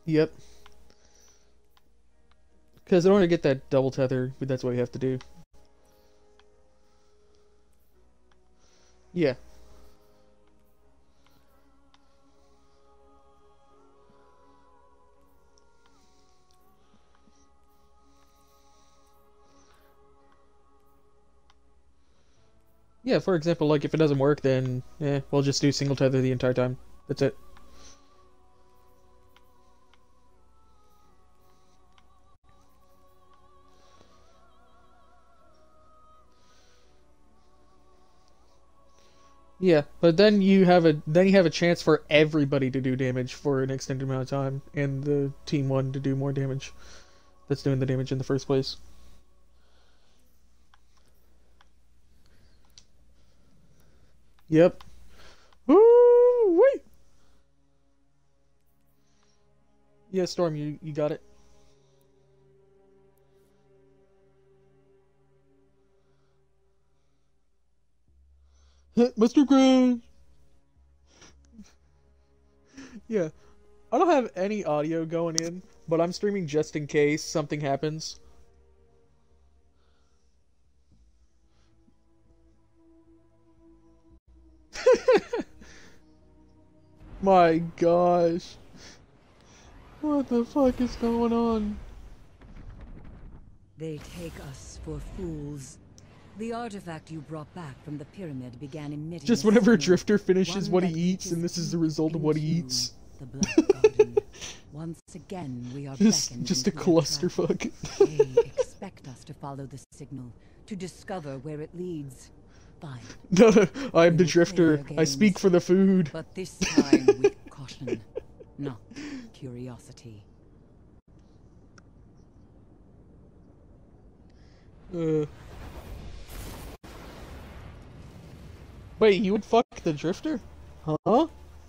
Yep. Because in order to get that double tether, that's what you have to do. Yeah. Yeah, for example, like if it doesn't work, then we'll just do single tether the entire time. That's it. Yeah, but then you have a chance for everybody to do damage for an extended amount of time, and the team one to do more damage. That's doing the damage in the first place. Yep. Woo wait. Yeah, Storm, you got it. Mr. Gray. Yeah. I don't have any audio going in, but I'm streaming just in case something happens. My gosh. What the fuck is going on? They take us for fools. The artifact you brought back from the pyramid began emitting. Just whenever Drifter finishes what he eats, and this is the result of what he eats. The Black Garden. Once again, we are just a clusterfuck. They expect us to follow the signal, to discover where it leads. Fine. No, I am the Drifter. I speak for the food. But this time with caution, not curiosity. Wait, you would fuck the Drifter? Huh?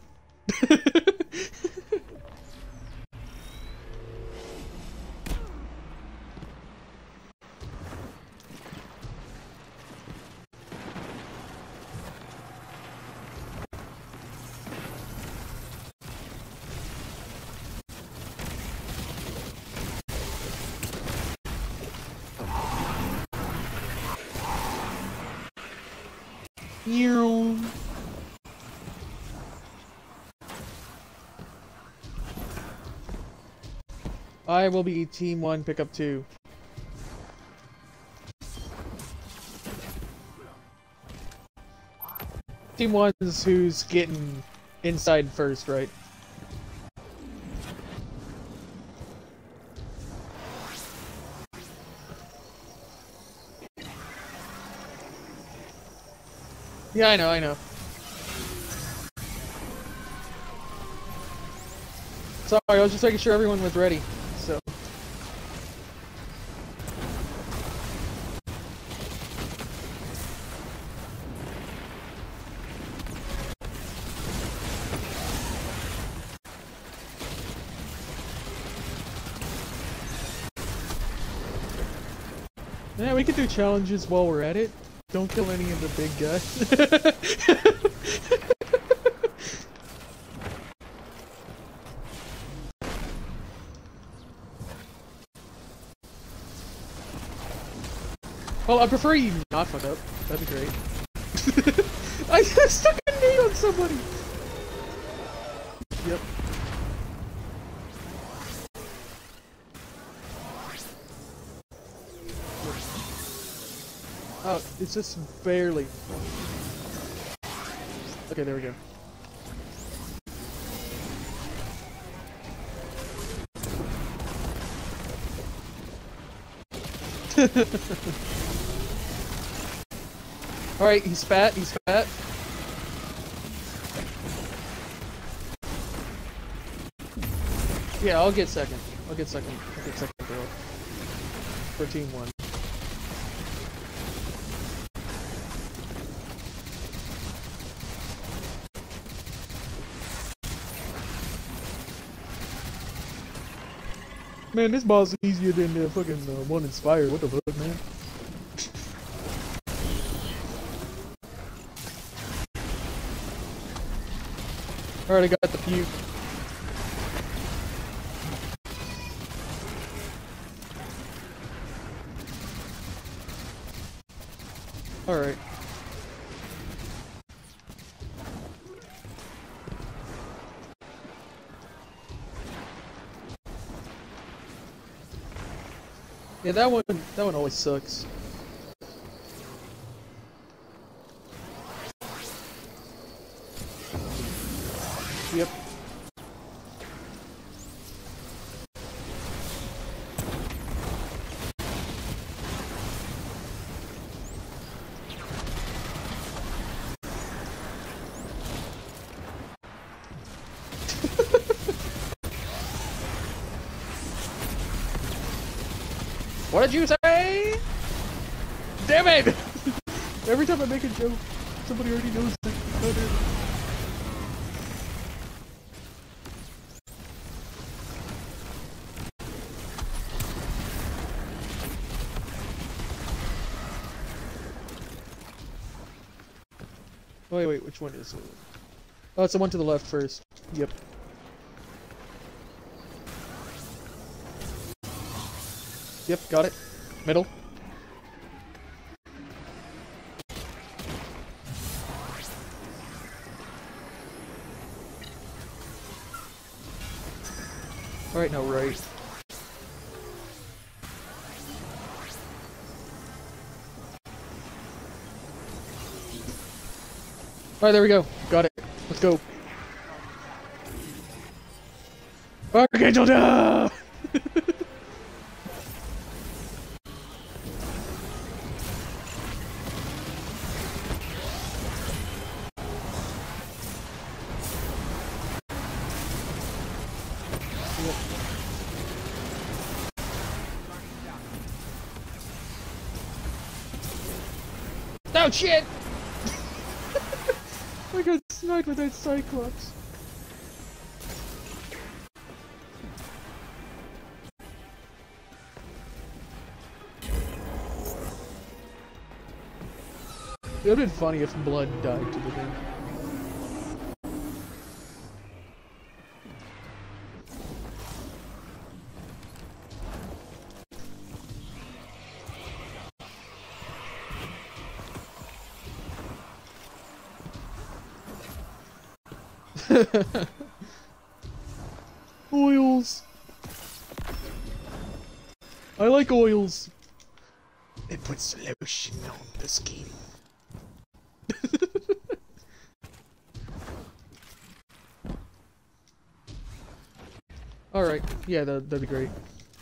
I will be Team 1, pick up 2. Team 1's who's getting inside first, right? Yeah, I know. Sorry, I was just making sure everyone was ready, so. Yeah, we could do challenges while we're at it. Don't kill any of the big guys. Well, I prefer you not fuck up. That'd be great. I stuck a knee on somebody! Yep. Oh, it's just barely. Okay, there we go. Alright, he's fat. Yeah, I'll get second. I'll get second girl. For team 1. Man, this boss is easier than the fucking one Inspired. What the fuck, man? Alright, I got the few. Yeah, that one always sucks. Yep. What did you say? Damn it! Every time I make a joke, somebody already knows it. Wait, which one is it? Oh, it's the one to the left first. Yep. Yep, got it. Middle. Alright, now right. Alright, there we go. Got it. Let's go. Archangel down! Oh shit! I got sniped with that Cyclops. It would've been funny if Blood died to the thing. Oils. I like oils. It puts lotion on the skin. Alright, yeah, that'd be great.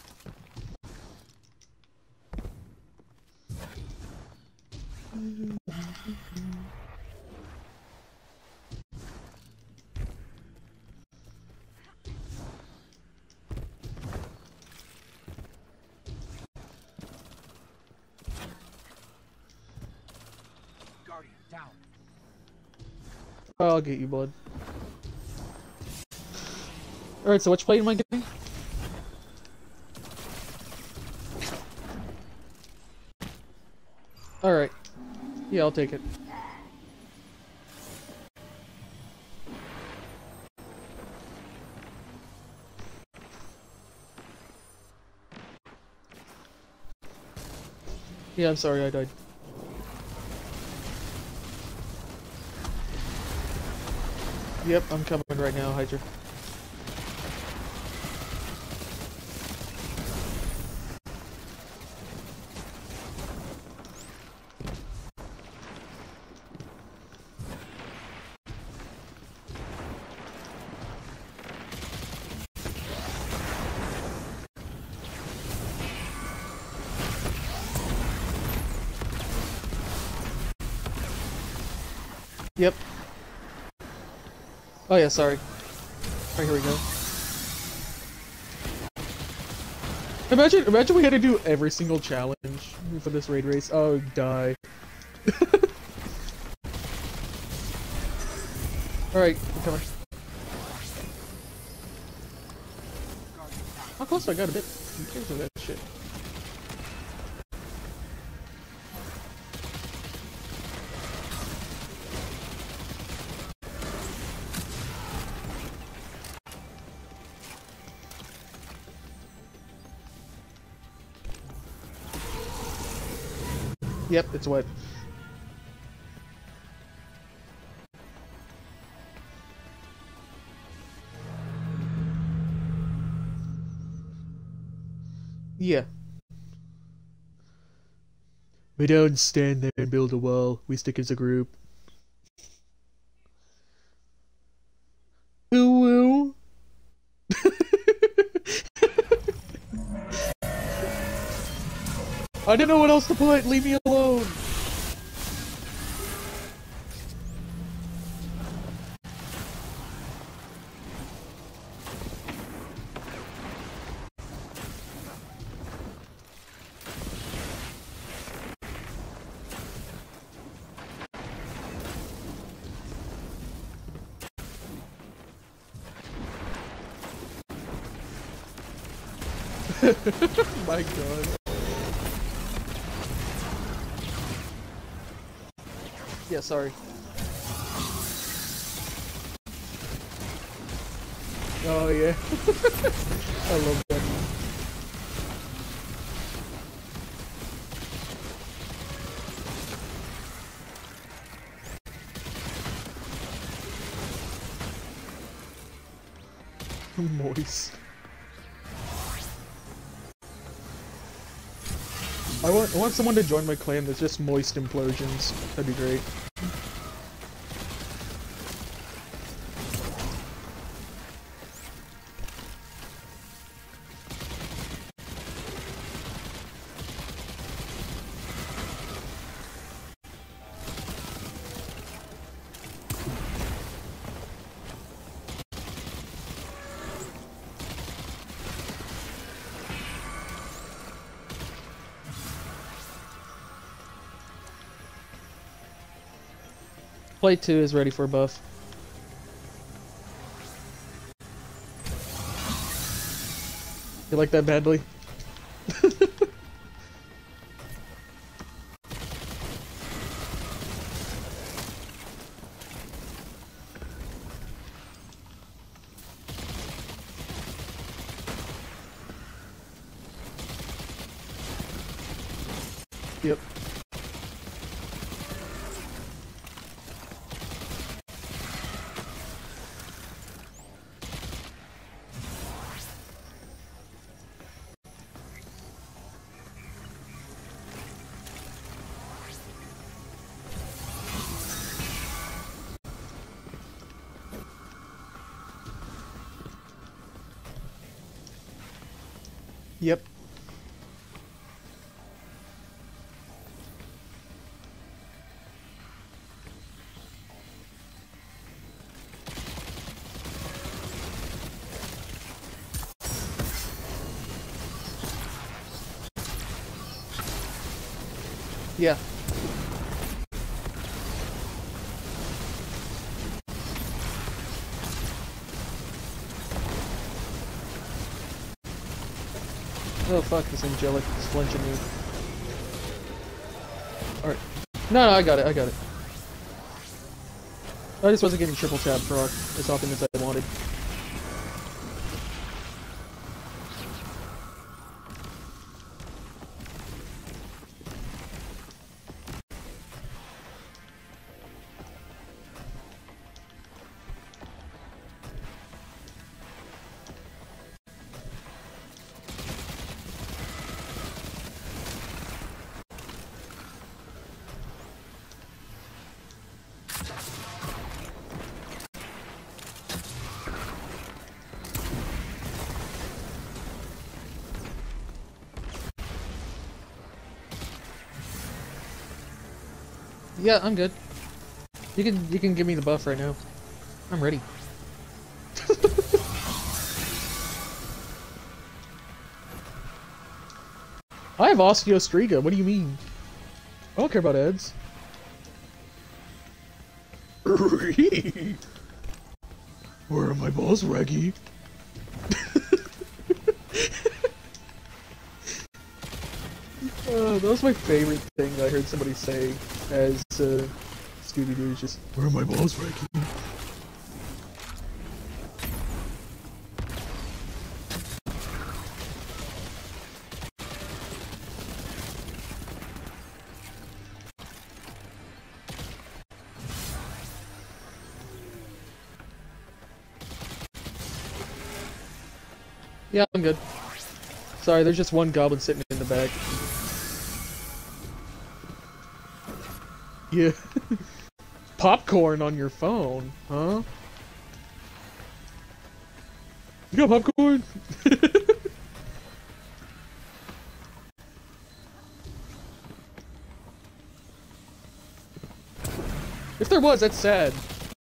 Guardian down. I'll get you, Blood. Alright, so which plate am I getting? Alright. Yeah, I'll take it. Yeah, I'm sorry I died. Yep, I'm coming right now, Hydra. Yep. Oh yeah, sorry. Alright, here we go. Imagine we had to do every single challenge for this raid race. Oh, die. Alright, I'm coming. How close I got a bit? Who cares about that shit? Yep, it's wet. Yeah. We don't stand there and build a wall. We stick as a group. Woo woo. I didn't know what else to put. Leave me alone. My god. Yeah, sorry. Oh yeah. I love that. Moist. I want someone to join my clan that's just moist implosions. That'd be great. Plate 2 is ready for a buff. You like that badly? Yep. Yep. Yeah. Oh fuck, this angelic is flinching me. Alright. No, I got it, I got it. I just wasn't getting triple tap proc as often as I wanted. Yeah, I'm good. You can give me the buff right now. I'm ready. I have Osteostriga, what do you mean? I don't care about Eds. Where are my balls, Reggie? That was my favorite thing I heard somebody say as Scooby-Doo is just, where are my balls, Reggie? Yeah, I'm good. Sorry, there's just one goblin sitting in the back. Yeah. Popcorn on your phone, huh? You got popcorn? If there was, that's sad.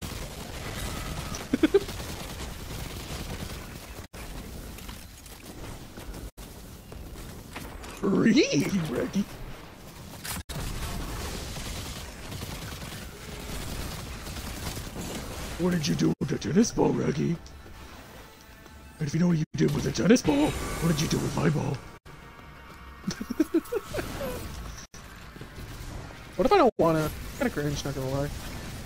Read, Reggie. What did you do with the tennis ball, Reggie? And if you know what you did with the tennis ball, what did you do with my ball? What if I don't wanna? Kinda cringe, not gonna lie.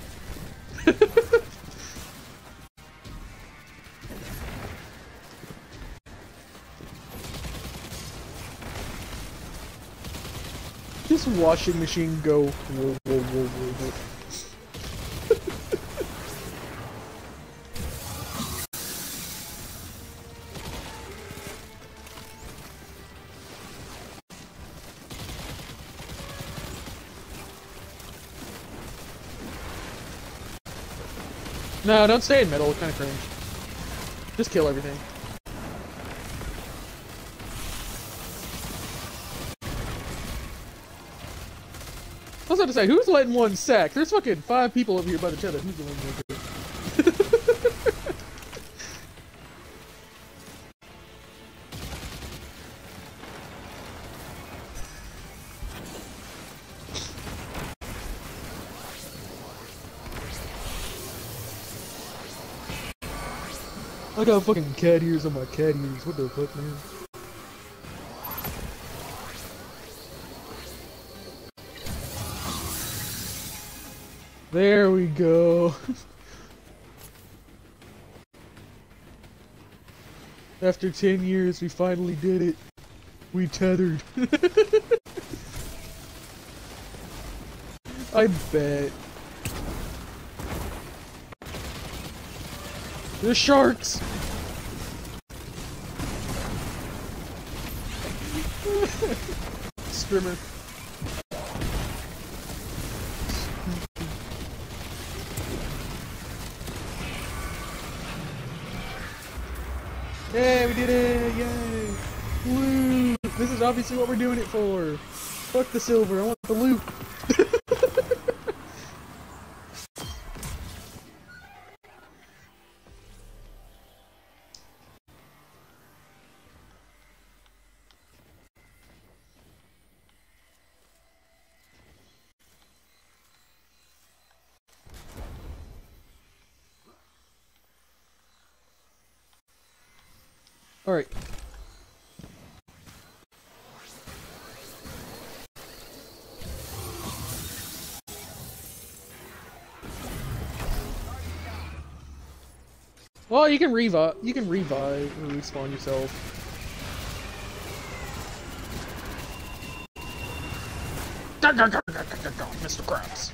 Just washing machine go. Whoa, whoa, whoa, whoa, whoa. No, don't stay in middle, kinda cringe. Just kill everything. I was about to say, who's letting one sack? There's fucking 5 people over here by the tether. Who's the one over I got fucking cat ears on my cat ears. What the fuck, man? There we go. After 10 years, we finally did it. We tethered. I bet. The sharks! Scrimmer. Yay, we did it! Yay! Woo! This is obviously what we're doing it for. Fuck the silver, I want the loot. Alright. Well, you can revive or respawn yourself. Mr. Krabs.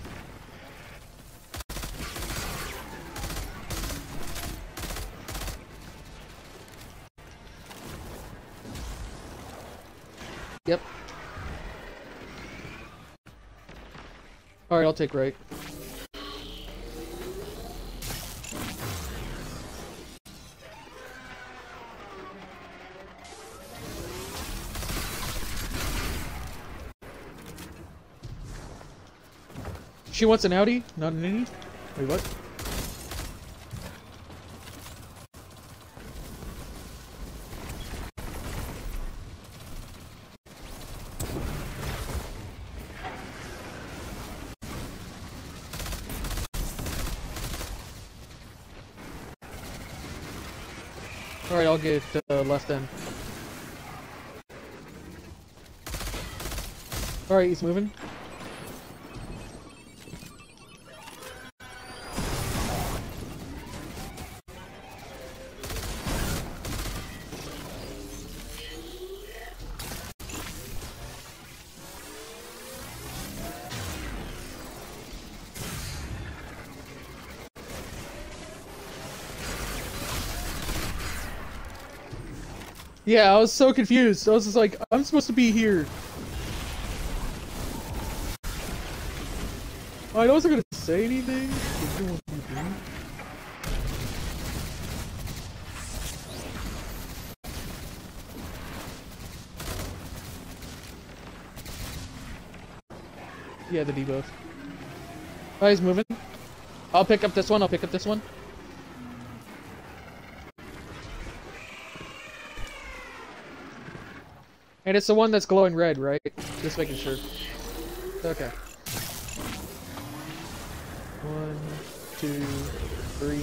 Yep. Alright, I'll take right. She wants an Audi, not an Indy? Wait, what? Alright, I'll get left then. Alright, he's moving. Yeah, I was so confused. I was just like, I'm supposed to be here. I wasn't gonna say anything. But you know what you do. Yeah, the debuff. Oh, he's moving. I'll pick up this one. I'll pick up this one. And it's the one that's glowing red, right? Just making sure. Okay. 1, 2, 3.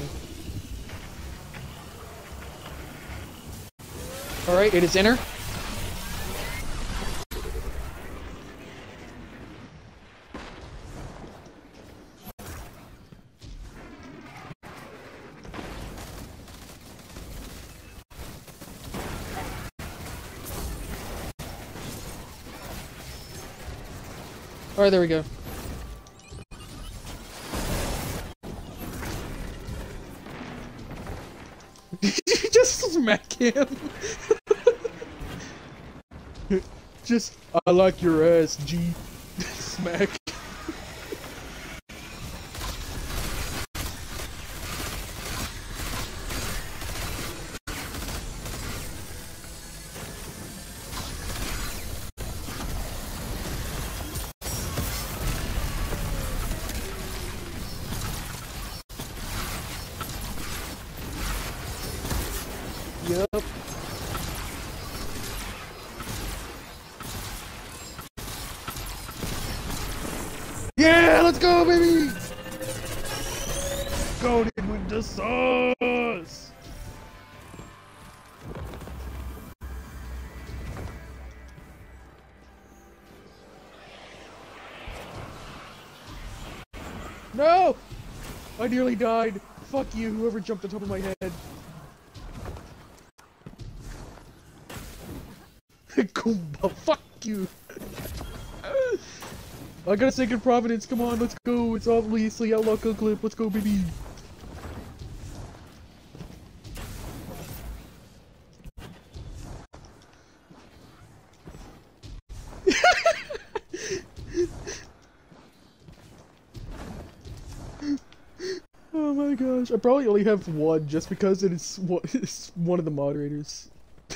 Alright, it is inner. Alright, there we go. Did you just smack him? Just, I like your ass, G. Smack. Yep. Yeah, let's go, baby! Golden with the sauce! No! I nearly died. Fuck you, whoever jumped on top of my head. Goomba, fuck you! I got a second Providence, come on, let's go! It's obviously Outlaw Clip, let's go, baby! Oh my gosh, I probably only have one just because it's one of the moderators.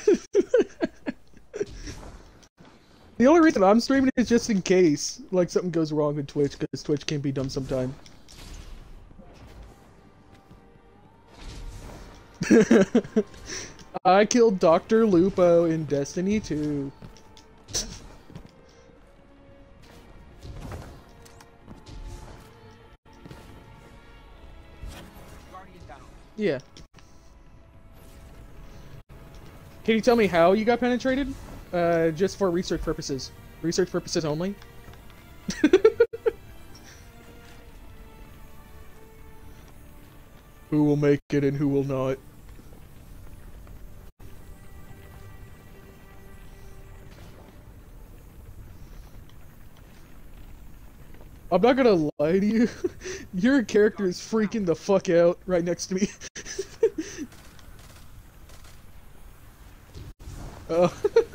The only reason I'm streaming is just in case, like, something goes wrong with Twitch, because Twitch can be dumb sometime. I killed Dr. Lupo in Destiny 2. Yeah. Can you tell me how you got penetrated? Just for research purposes. Research purposes only? Who will make it and who will not? I'm not gonna lie to you. Your character is freaking the fuck out right next to me. Oh.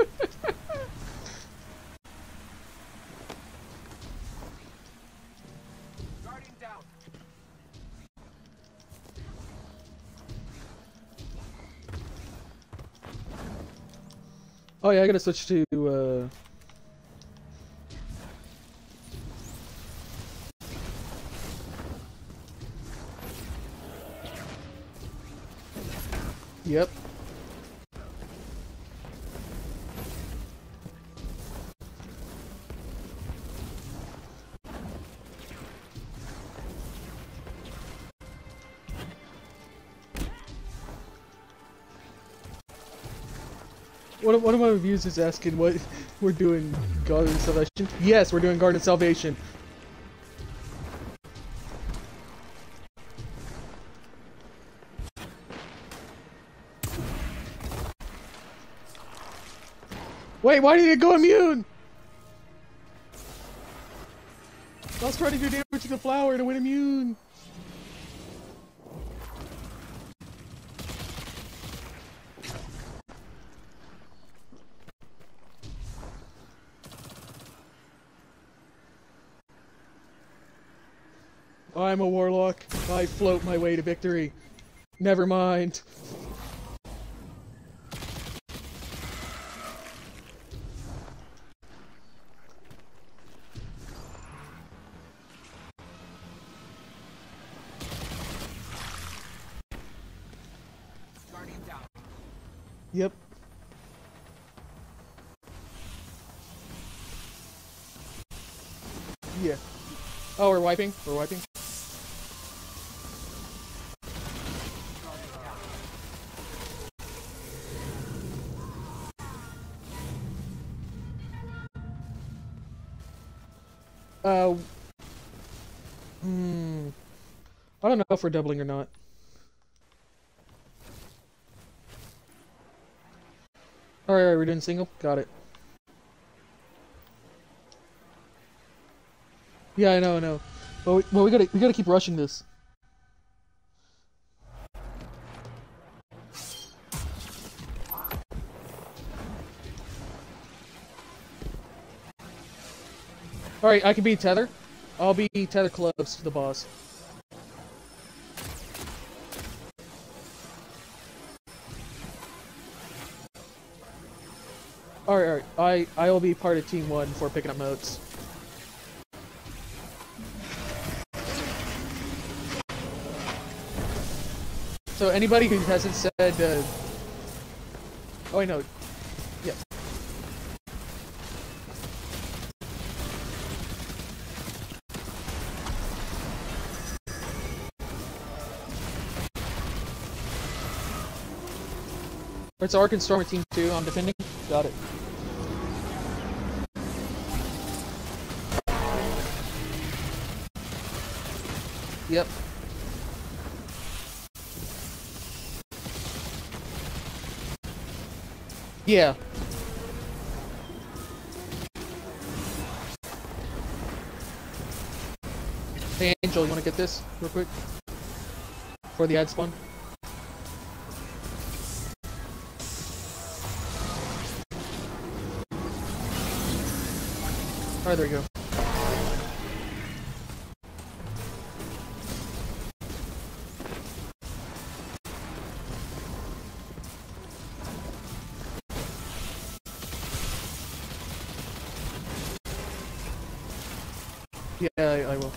Oh yeah, I gotta switch to, Yep. One of my reviews is asking what we're doing, Garden of Salvation. Yes, we're doing Garden of Salvation. Wait, why did it go immune? I was trying to do damage to the flower and it went immune. I'm a warlock. I float my way to victory. Never mind. Guardian down. Yep. Yeah. Oh, we're wiping? We're wiping? Uh... I don't know if we're doubling or not. Alright, we're doing single? Got it. Yeah, I know. Well, we gotta keep rushing this. Alright, I can be tether. I'll be tether close to the boss. Alright. I will be part of Team 1 for picking up motes. So anybody who hasn't said, oh, I know. Yeah. It's Ark and Storm at Team 2. I'm defending. Got it. Yep. Yeah. Hey Angel, you wanna get this real quick? For the ad spawn? Alright, there you go. Yeah, I will.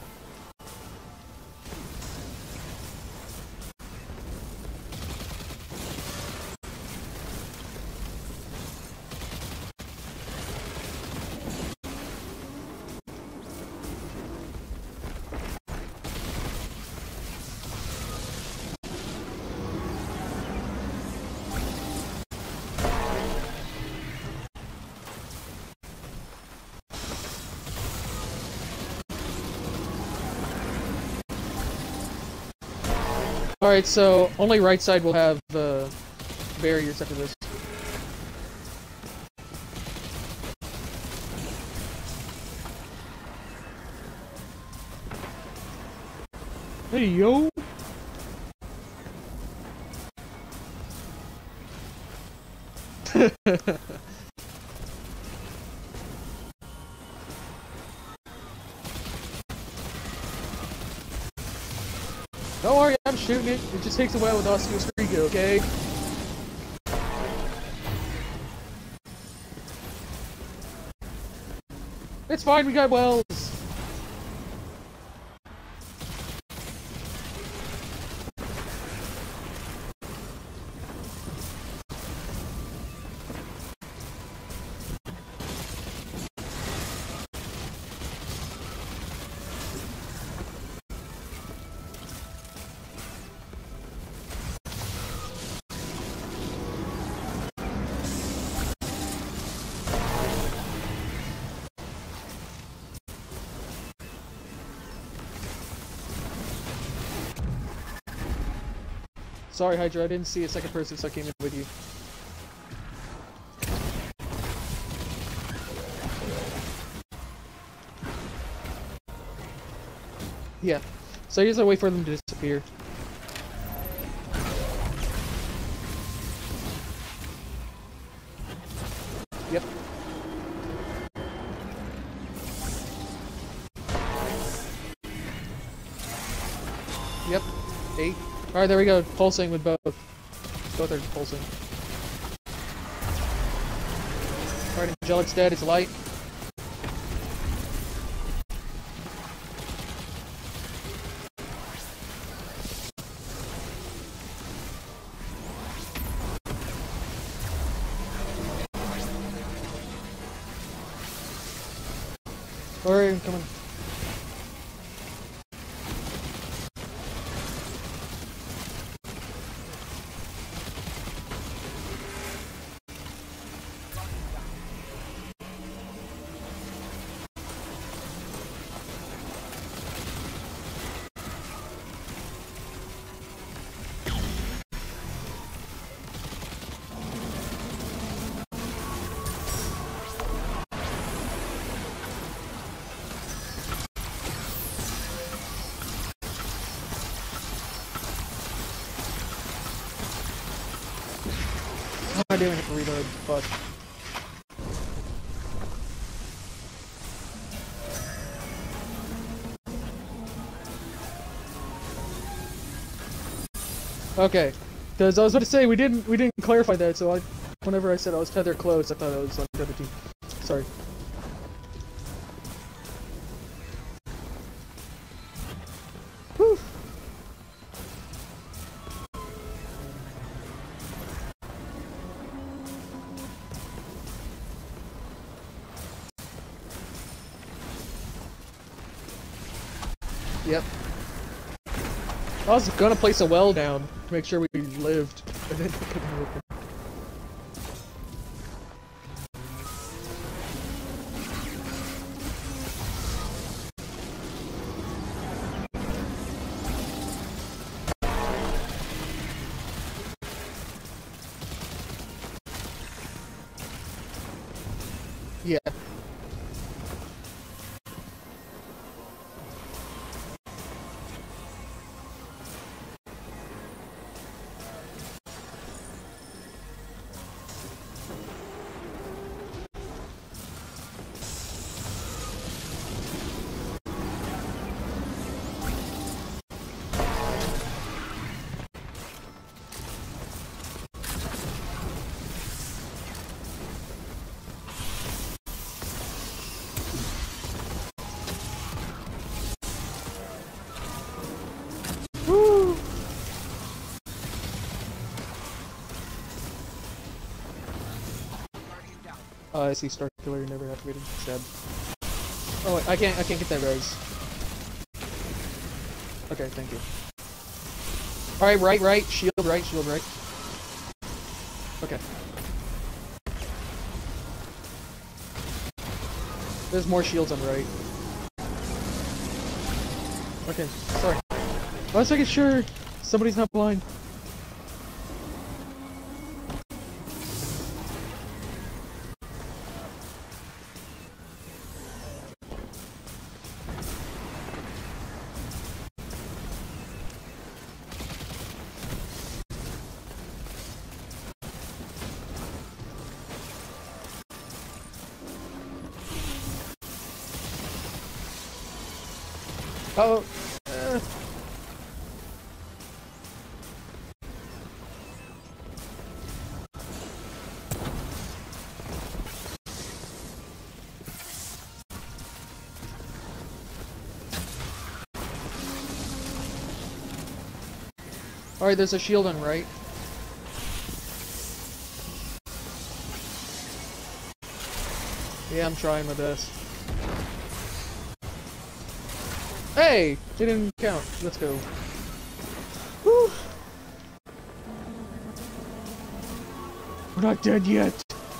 Alright, so only right side will have barriers after this. Hey, yo! Don't worry, I'm shooting it. It just takes a while with Osteostriga, okay? It's fine, we got wells. Sorry, Hydra, I didn't see a second person, so I came in with you. Yeah. So here's a way for them to disappear. Yep. 8. Alright, there we go. Pulsing with both. Both are pulsing. Alright, Angelic's dead. It's light. Alright, I'm coming. I didn't hit the reload, fuck. Okay, because I was about to say we didn't clarify that, so whenever I said I was tether close, I thought I was on the other team. Sorry. Whew. Yep. I was gonna place a well down to make sure we lived, and then it couldn't open. Yeah. Woo! I see Star Killer never activated. Sad. Oh wait, I can't get that res. Okay, thank you. Alright, right, shield right. Okay. There's more shields on right. Okay, sorry. I was making sure somebody's not blind. Oh. Alright, there's a shield on right. Yeah, I'm trying my best. Hey! Didn't count. Let's go. Whew. We're not dead yet.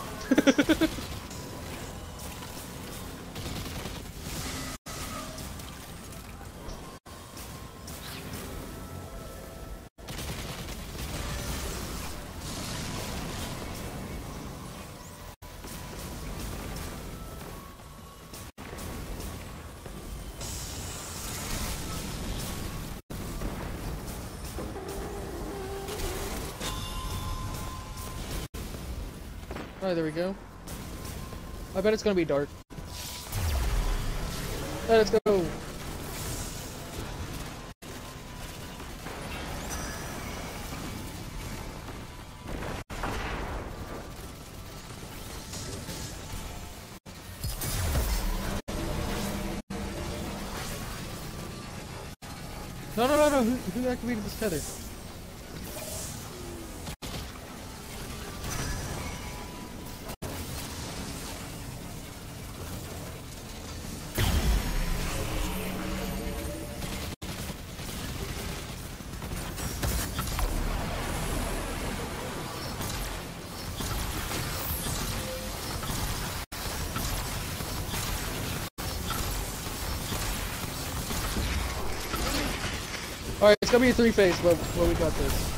Alright, there we go. I bet it's gonna be dark. Let's go! No, no, no, no. Who activated this tether? Alright, it's gonna be a 3-phase, but we got this.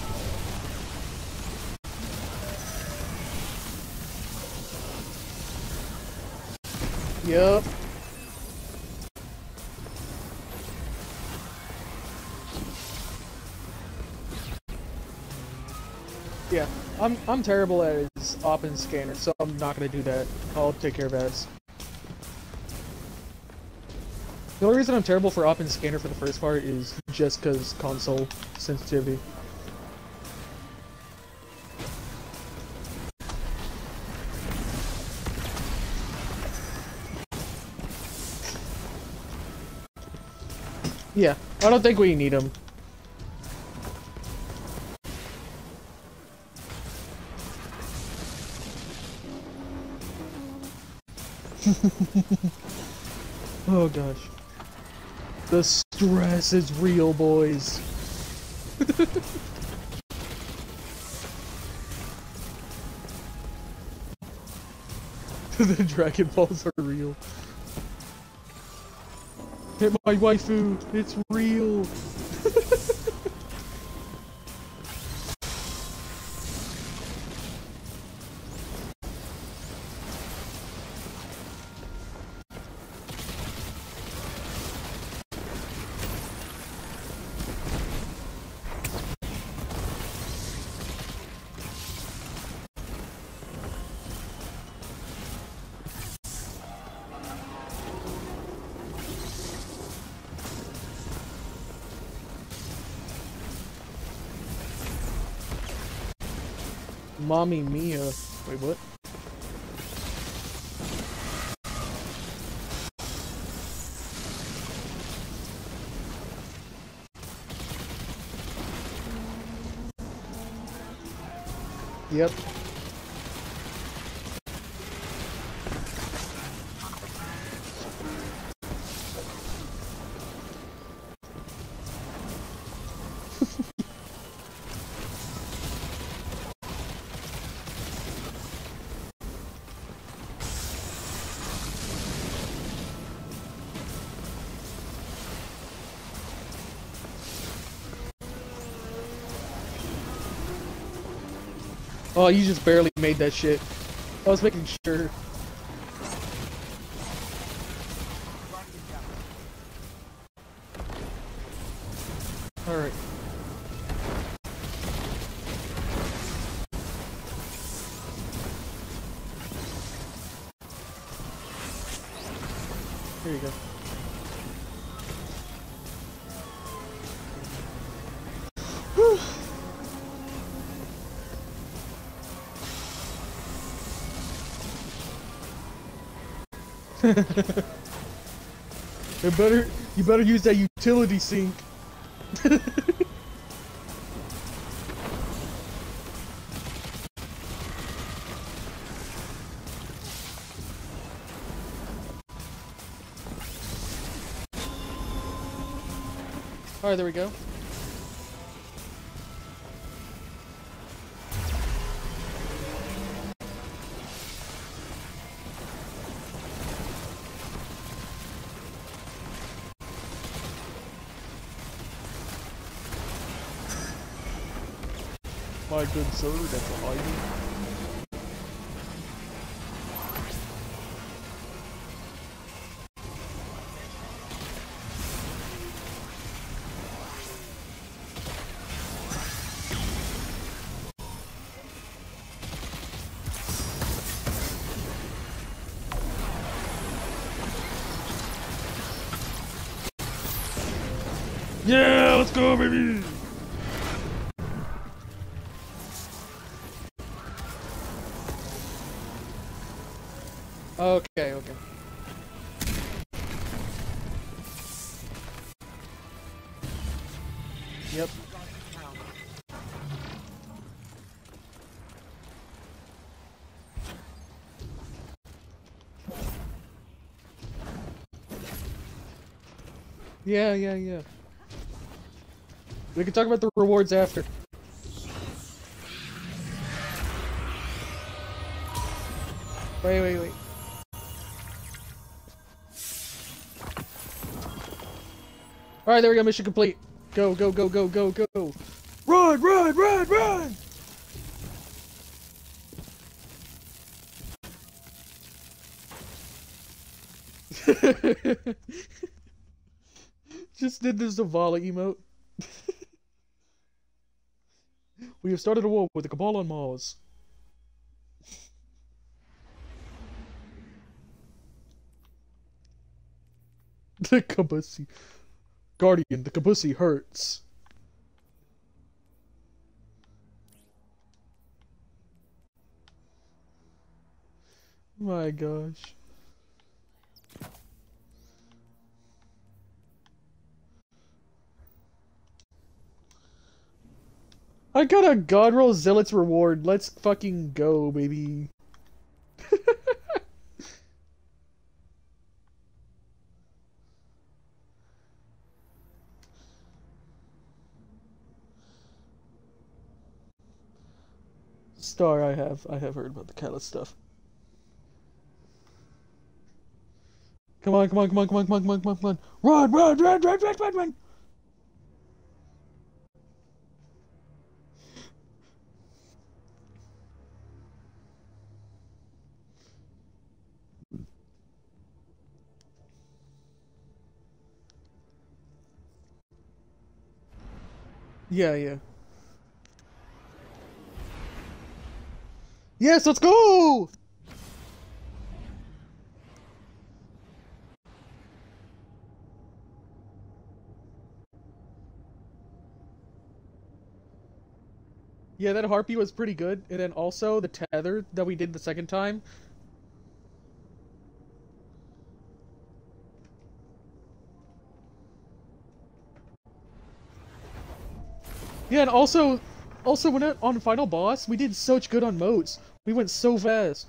Yup. Yeah, I'm terrible at his op and scanner, so I'm not gonna do that. I'll take care of ads. The only reason I'm terrible for op and scanner for the first part is just because console sensitivity. Yeah, I don't think we need them. Oh gosh. The stress is real, boys. The Dragon Balls are real. Hit my waifu, it's real. Mommy Mia. Wait, what? Yep. Oh, you just barely made that shit. I was making sure. Alright. Here you go. Whew. You better use that utility sink. Alright, there we go. My good sir, that's a hiding. Yeah, let's go, baby! Okay, okay. Yeah, yeah, yeah. We can talk about the rewards after. Wait. Alright, there we go, mission complete. Go. Run! Just did the Zavala emote. We have started a war with the Cabal on Mars. The Kabusi. Guardian, the Kabusi hurts. My gosh. I got a Godroll Zealot's reward. Let's fucking go, baby. Star, I have heard about the Catalyst stuff. Come on. Run! Yeah. Yes, let's go! Yeah, that Harpy was pretty good. And then also the tether that we did the second time. Yeah, and also when on Final Boss, we did such good on moats. We went so fast.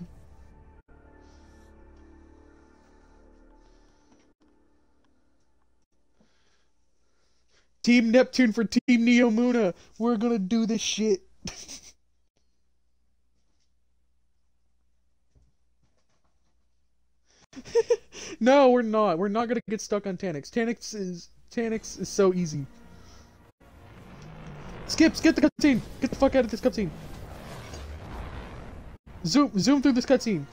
Team Neptune for Team Neomuna. We're gonna do this shit. No, we're not. We're not gonna get stuck on Taniks. Taniks is so easy. Skip the cutscene. Get the fuck out of this cutscene. Zoom through this cutscene.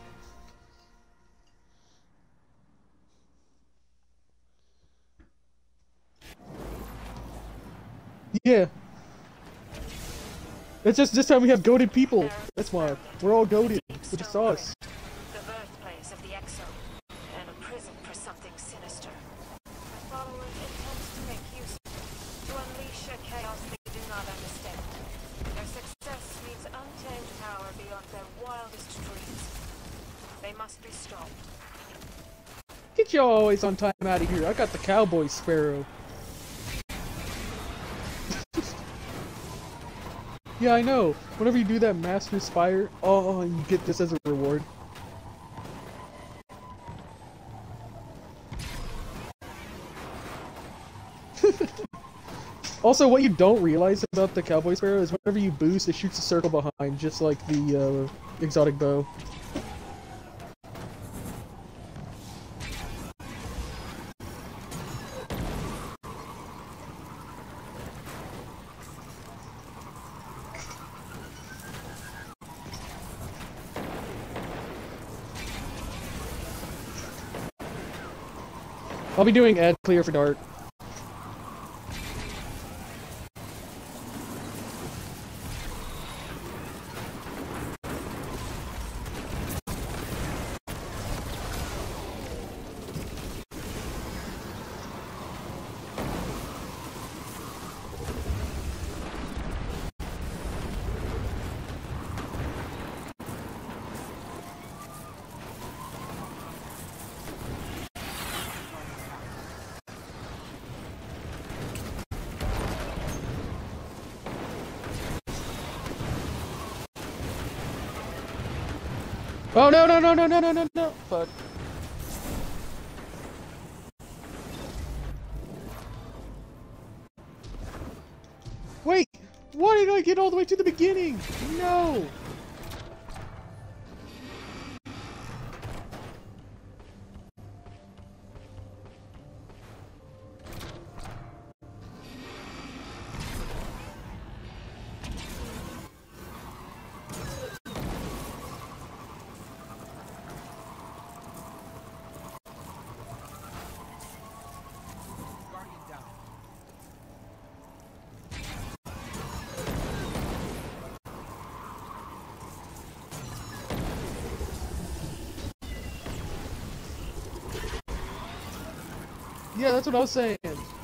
Yeah. It's just this time we have goated people. That's why. We're all goated with the sauce. The birthplace of the Exo, and a prison for something sinister. My followers intend to make use to unleash a chaos they do not understand. Their success means untamed power beyond their wildest dreams. They must be stopped. Get you always on time out of here. I got the cowboy sparrow. Yeah, I know. Whenever you do that Master Spire, oh, you get this as a reward. Also, what you don't realize about the Cowboy Sparrow is whenever you boost, it shoots a circle behind, just like the exotic bow. I'll be doing ad clear for Dart. Oh no! Fuck. I get all the way to the beginning? No! Guardian down. Yeah, that's what I was saying.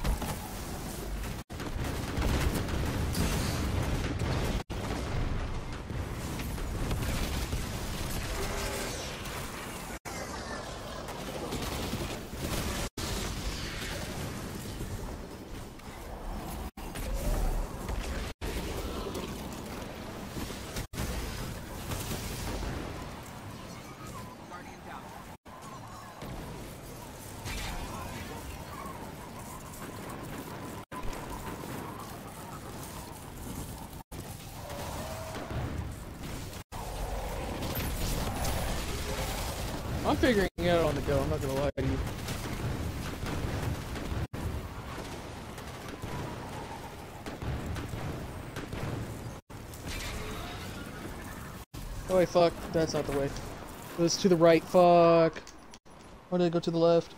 Guardian down. I'm figuring it out on the go, I'm not gonna lie to you. Oh wait, fuck, that's not the way. It was to the right, fuck. Why did I go to the left?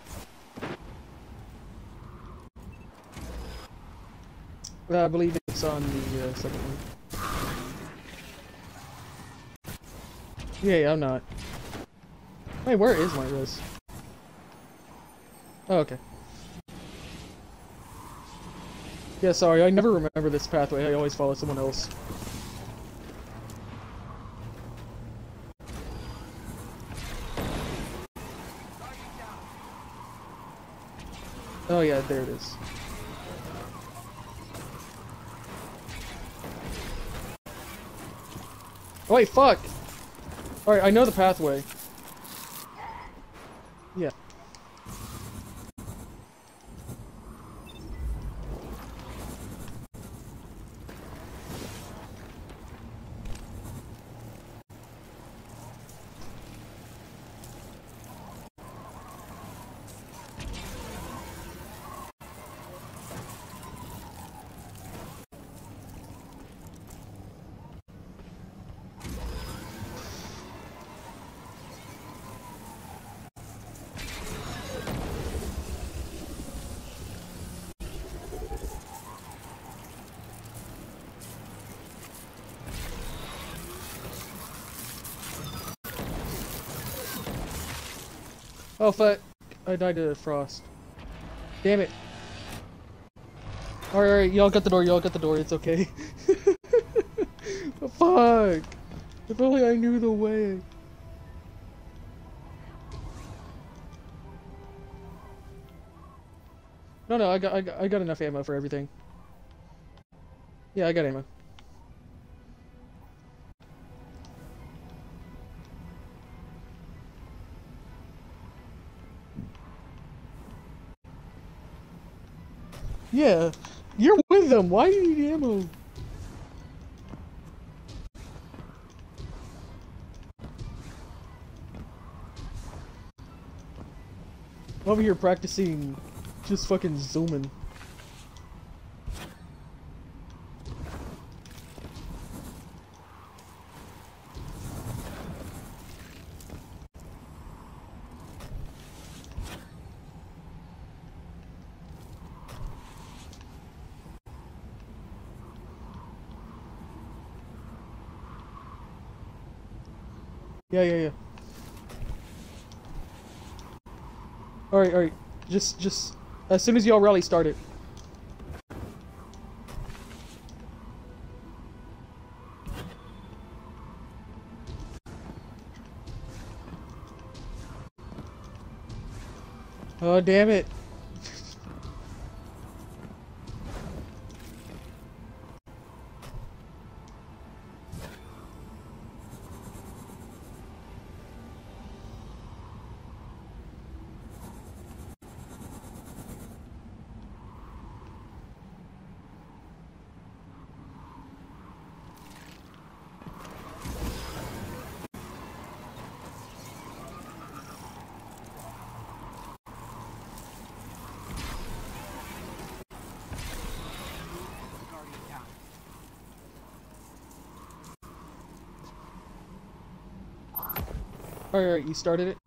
I believe it's on the second one. Yeah, I'm not. Wait, where is my res? Oh, okay. Yeah, sorry, I never remember this pathway. I always follow someone else. Oh yeah, there it is. Oh wait, fuck! Alright, I know the pathway. Yeah. Oh fuck! I died to frost. Damn it! Alright, y'all got the door, y'all got the door, it's okay. Fuck! If only I knew the way. No, I got enough ammo for everything. Yeah, I got ammo. Yeah, you're with them. Why do you need ammo? I'm over here practicing just fucking zooming. Yeah. Alright. Just, as soon as y'all rally started. Oh, damn it. Alright, you started it?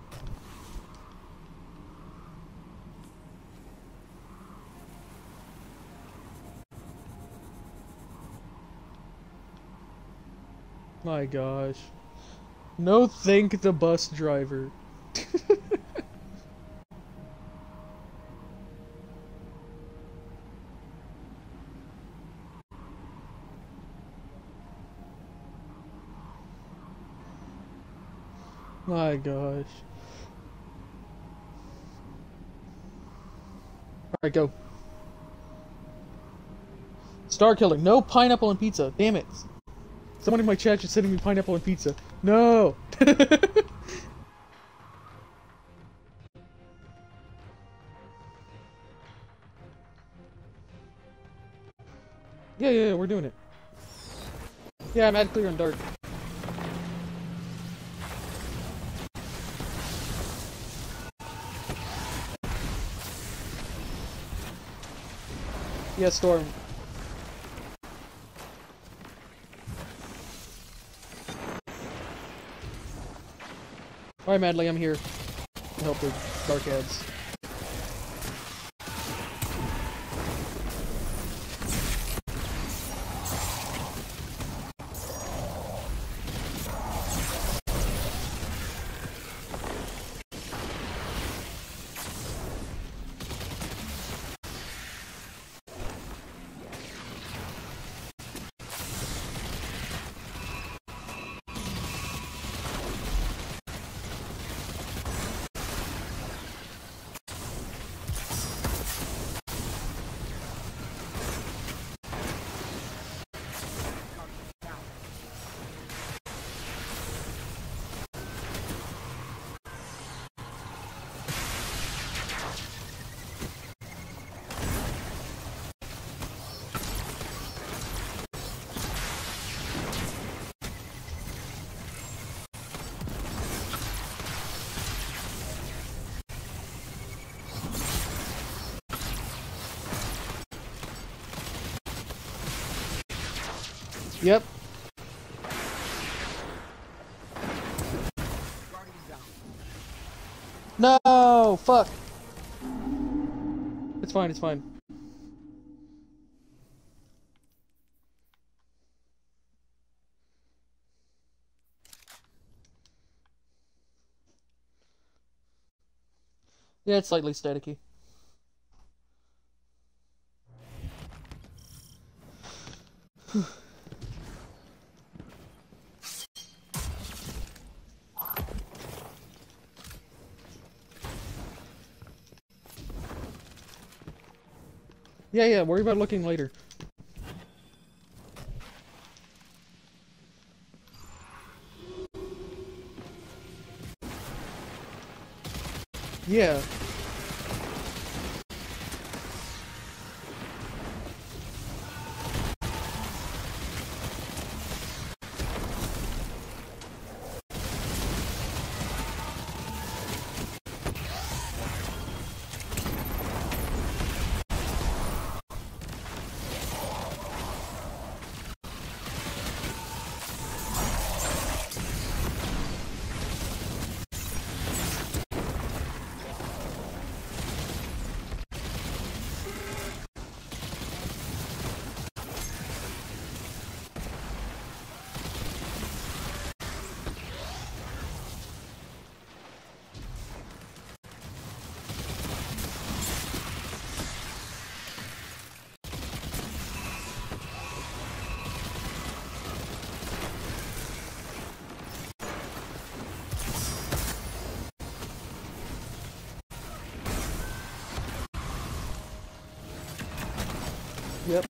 My gosh. No, thank the bus driver. My gosh. Alright, go. Star Killer, no pineapple and pizza. Damn it. Someone in my chat just sending me pineapple and pizza. No! Yeah, we're doing it. Yeah, I'm at clear and dark. Yeah, Storm. Alright, Madley, I'm here to help the dark ads. Yep. Guardian down. No! Fuck! It's fine, it's fine. Yeah, it's slightly staticky. Yeah, worry about looking later. Yeah. Yep.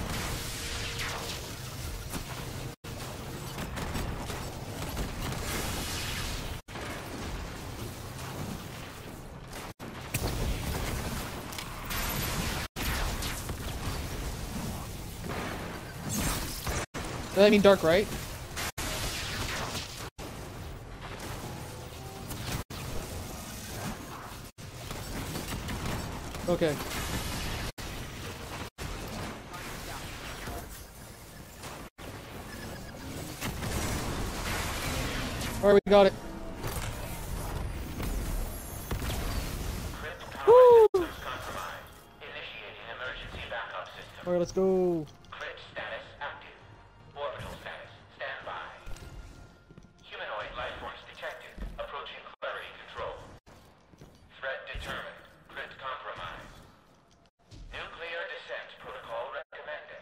Does that mean dark, right? Okay. Alright, we got it. Alright, let's go. Crit status active. Orbital status standby. Humanoid life forms detected. Approaching clarity control. Threat determined. Crit compromised. Nuclear descent protocol recommended.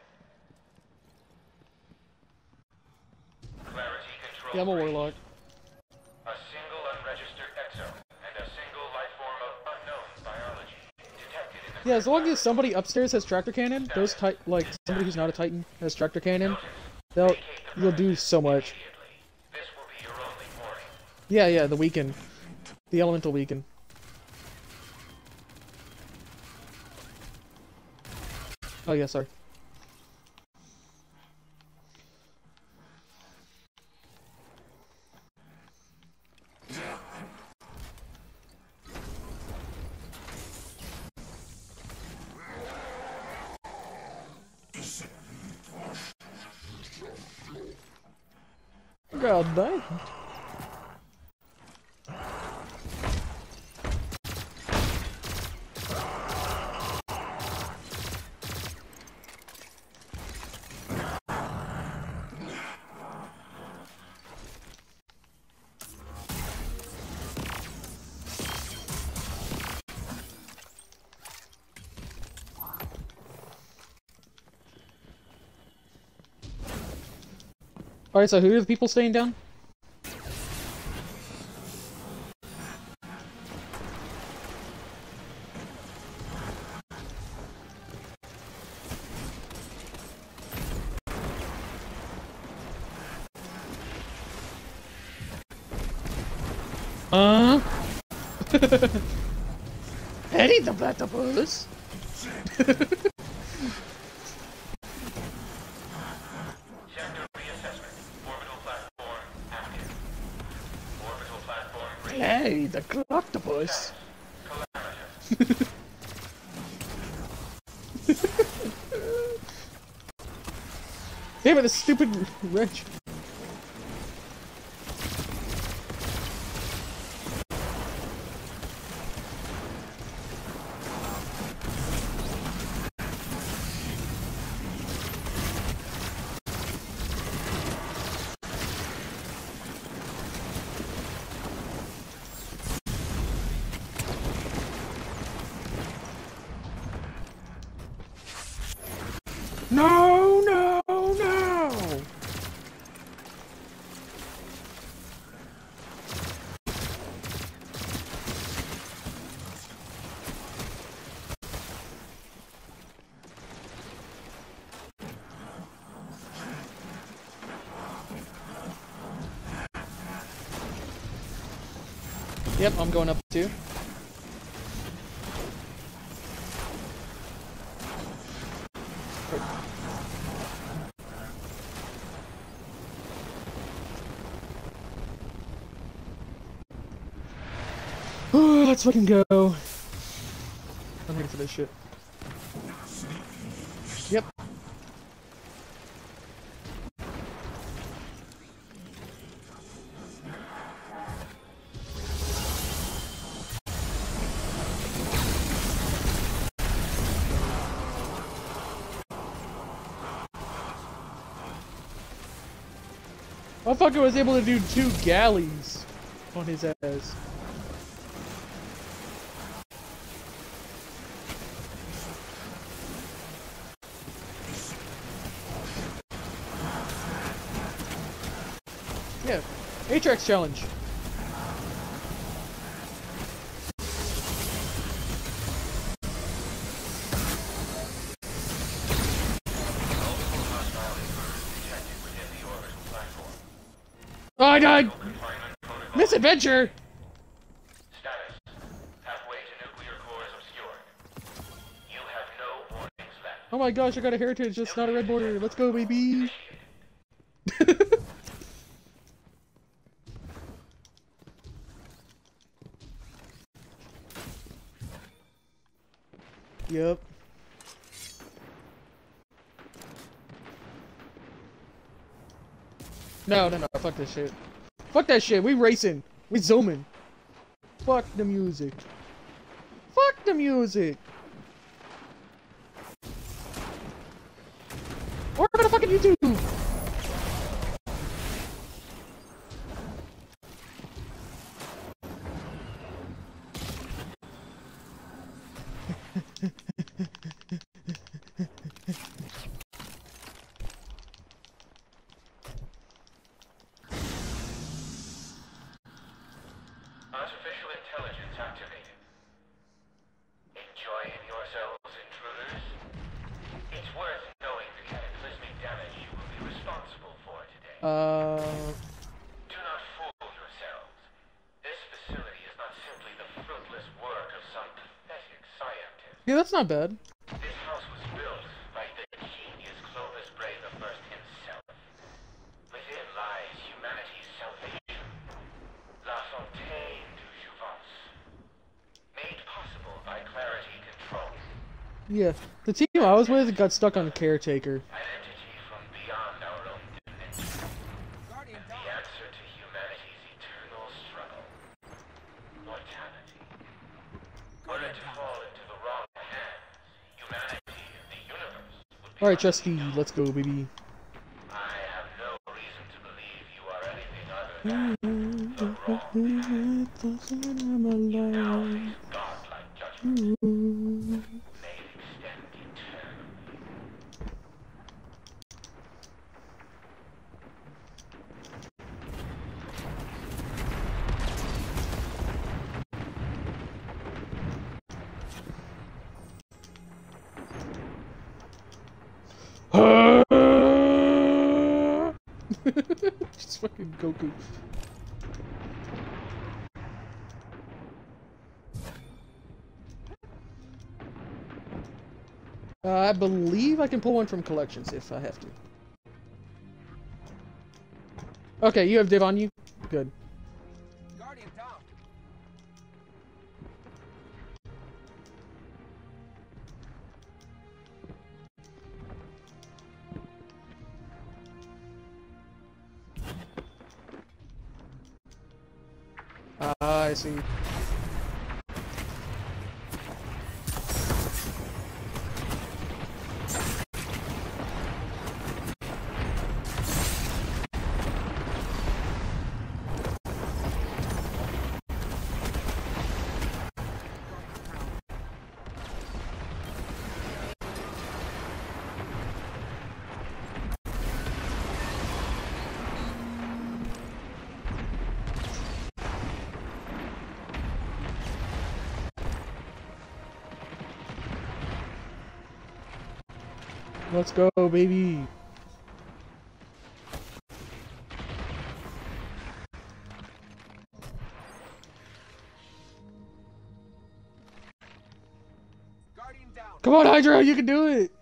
Clarity control. Yeah, I'm a warlock. A single unregistered exo and a single life form of unknown biology detected in the Yeah, as long as somebody upstairs has tractor cannon, those like somebody who's not a Titan has tractor cannon, you'll do so much. This will be your only warning. Yeah, the weaken. The elemental weaken. Oh yeah, sorry. God damn. Alright, so who are the people staying down? Eddie the platypus! Sector reassessment. Orbital platform active. Orbital platform ready. Hey, the octopus! Calamity. Damn it, this stupid wrench. No, no, no! Yep, I'm going up too. Oh, let's fucking go. I'm ready for this shit. Yep. Motherfucker was able to do 2 galleys on his ass. Yeah, Atrax challenge. Oh, I died! Misadventure! Status. Pathway to nuclear core is obscured. You have no warnings left. Oh my gosh, I got a heritage, that's not a red border. Let's go, baby! Yep. No, fuck this shit. Fuck that shit, we racing. We zooming. Fuck the music. Fuck the music. Or go to fucking YouTube! Artificial intelligence activated. Enjoying yourselves, intruders? It's worth knowing the cataclysmic damage you will be responsible for today. Do not fool yourselves. This facility is not simply the fruitless work of some pathetic scientist. Yeah, that's not bad. This house was built by the genius Clovis Bray I himself. Within lies humanity's salvation. La Fontaine du Jouvence. Made possible by clarity control. Yeah, the team I was with got stuck on Caretaker. An entity from beyond our own dimension. Guardian The down. answer to humanity's eternal struggle. Mortality. Were it to fall into the wrong hands, humanity and the universe would be Alright, Trusty, let's go, baby. I have no reason to believe you are anything other than the wrong man. You now face godlike judgment. May it extend eternally. Just fucking Goku. I believe I can pull one from collections if I have to. Okay, you have div on you? Good. Guardian down. I see. Let's go, baby. Guardian down. Come on, Hydra, you can do it.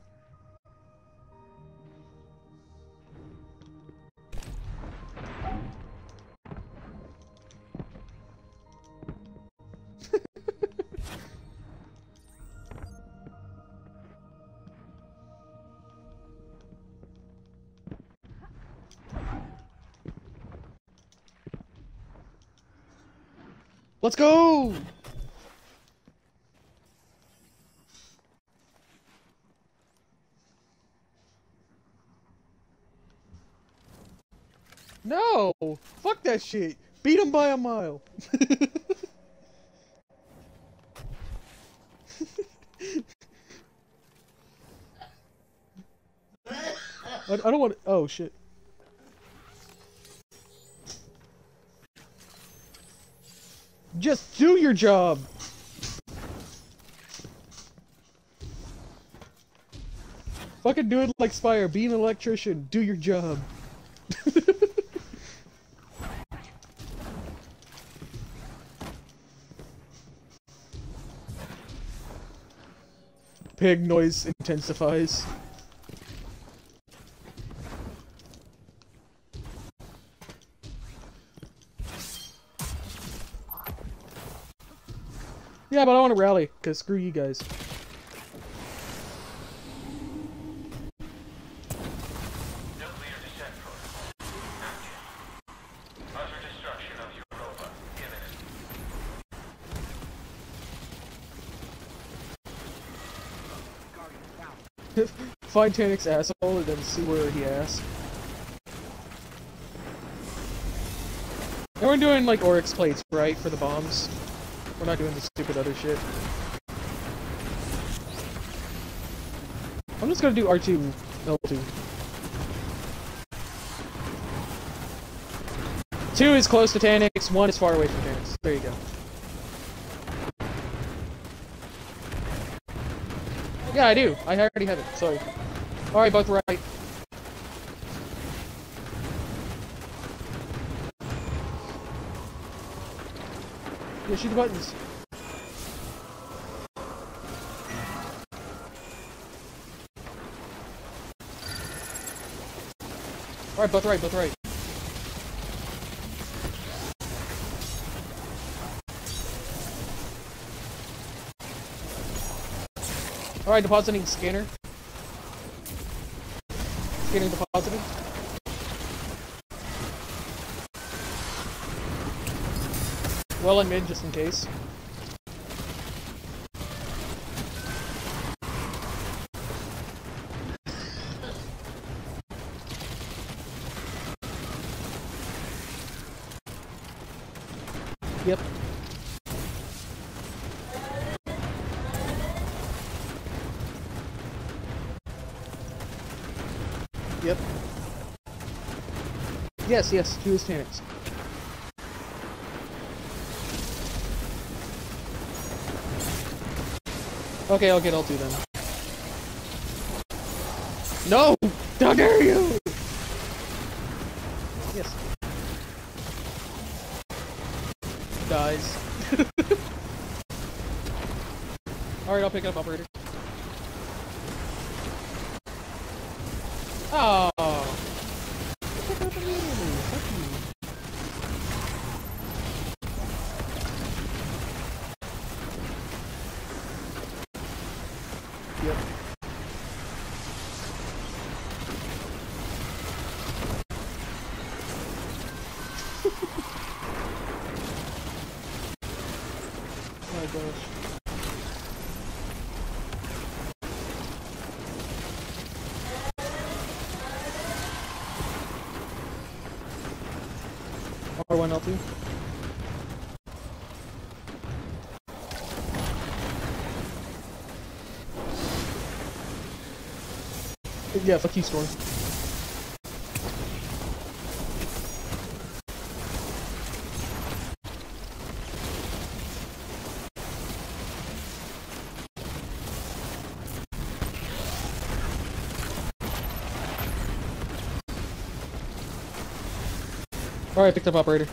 Let's go! No! Fuck that shit! Beat him by a mile! I don't want to. Oh shit. Just do your job! Fucking do it like Spire. Be an electrician. Do your job. Pig noise intensifies. Yeah, but I want to rally, because screw you guys. Nuclear descent protocol. Active. Utter destruction of Europa. Imminent. Guardian down. find Tanik's asshole and then see where he asks. And we're doing like Oryx plates, right, for the bombs. We're not doing the stupid other shit. I'm just gonna do R2, L2. 2 is close to Tanix, 1 is far away from Tanix. There you go. Yeah, I do. I already have it. Sorry. Alright, both right. Yeah, shoot the buttons. Alright, both right, both right. Alright, depositing scanner. Scanner deposited. Well in mid, just in case. Yep. Yep. Yes, yes, 2 is Tanix. Okay, I'll get L2 then. No! How dare you! Yes. Dies. Alright, I'll pick it up, operator. Oh. Pick it up immediately. Fuck you. Yep. Oh my gosh. R1 L2. Yeah, fuck you, Storm. Alright, picked up operator.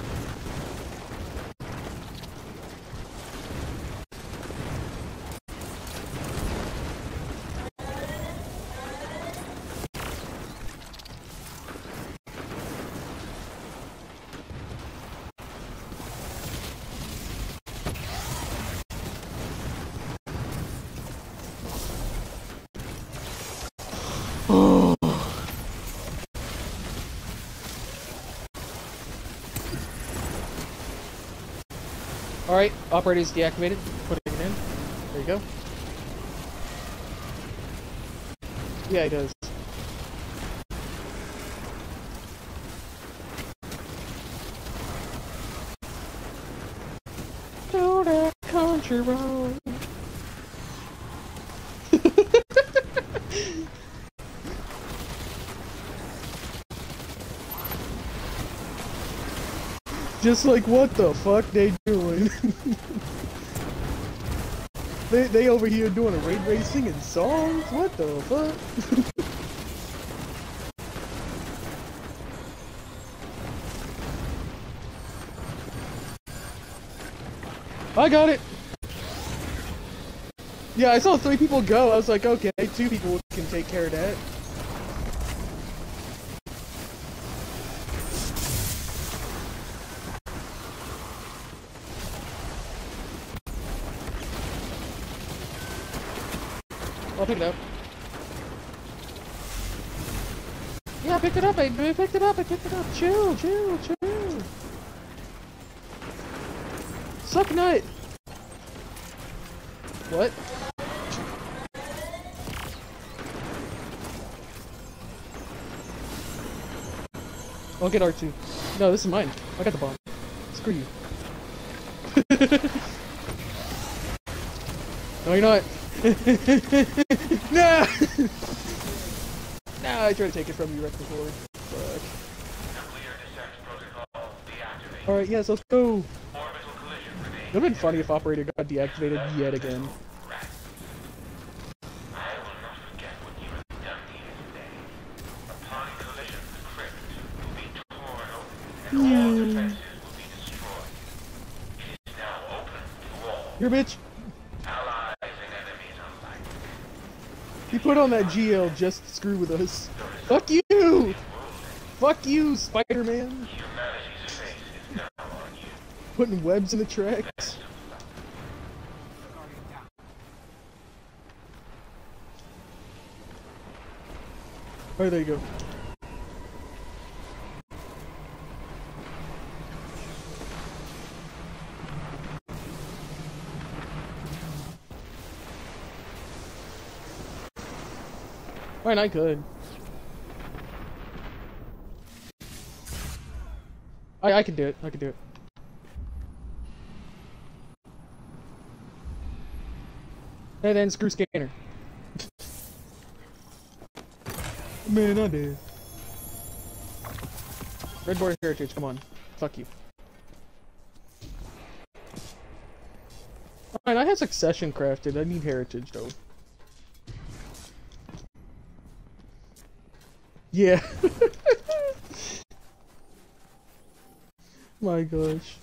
Alright, operator is deactivated. Putting it in. There you go. Yeah, he does. Down that country road. Just like, what the fuck they doing? they over here doing a raid racing and songs? What the fuck? I got it! Yeah, I saw 3 people go. I was like, okay, 2 people can take care of that. I'll pick it up. Yeah, I picked it up. I picked it up. I picked it up. Chill, chill, chill. Suck nut. What? I'll get R2. No, this is mine. I got the bomb. Screw you. No, you're not. No! Nah, I tried to take it from you right before. Fuck. Alright, yes, let's go! It would have been funny if Operator got deactivated yet again. You're a bitch! You put on that GL just to screw with us. Fuck you! Fuck you, Spider-Man! Putting webs in the tracks. Alright, there you go. Alright, I could. I can do it. I can do it. And then screw scanner. Man, I did. Red Border Heritage, come on. Fuck you. Alright, I have Succession crafted. I need Heritage, though. Yeah. My gosh.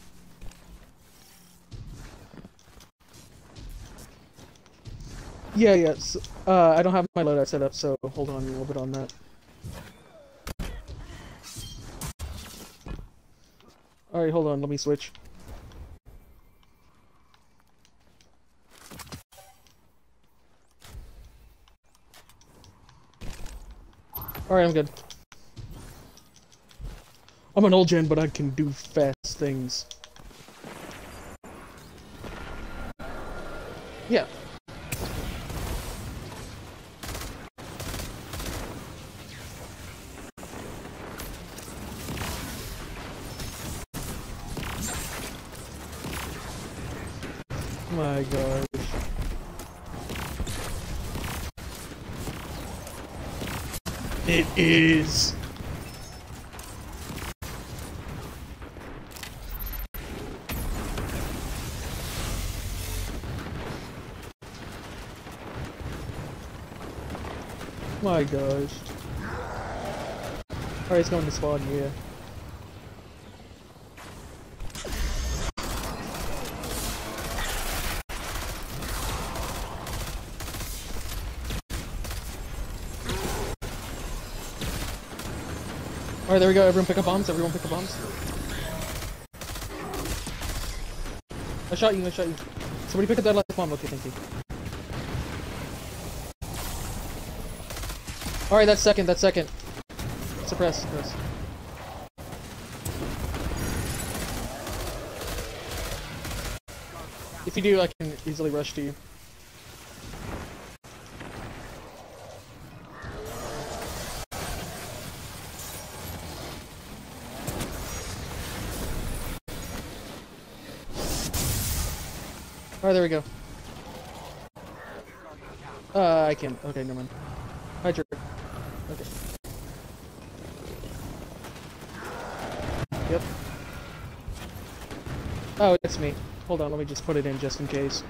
Yeah, yeah. So, I don't have my loadout set up, so hold on a little bit on that. Alright, hold on. Let me switch. Alright, I'm good. I'm an old gen, but I can do fast things. Yeah. My gosh. It is. My gosh. Alright, it's going to spawn, yeah. Alright, there we go. Everyone pick up bombs. Everyone pick up bombs. I shot you. I shot you. Somebody pick up that last bomb. Okay, thank you. Alright, that's second. That's second. Suppress. Suppress. If you do, I can easily rush to you. Alright, there we go. I can't. Okay, never mind. Hi, Jerk. Okay. Yep. Oh, it's me. Hold on, let me just put it in just in case.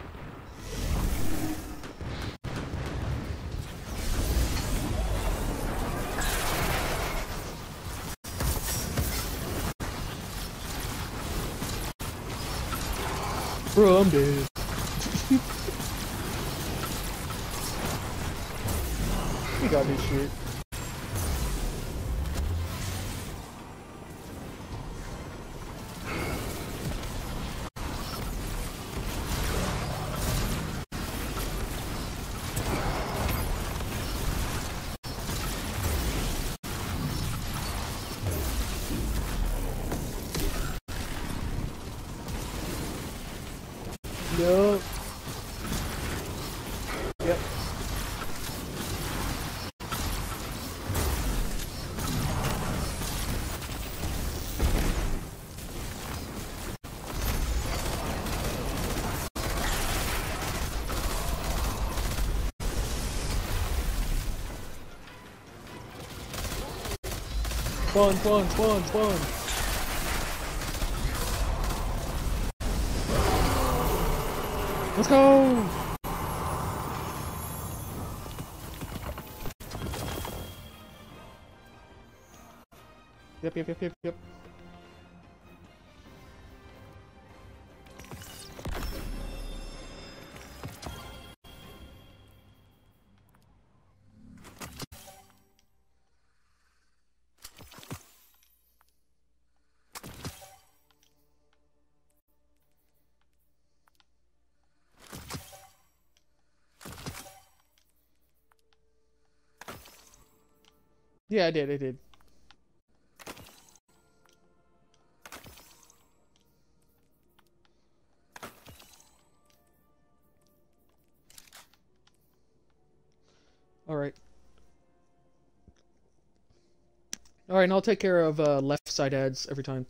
Bro, I'm dead. You got this shit. Yup. Yep. Spawn, spawn, spawn, spawn. Let's go! Yep. Yeah, I did. Alright. Alright, and I'll take care of left side ads every time.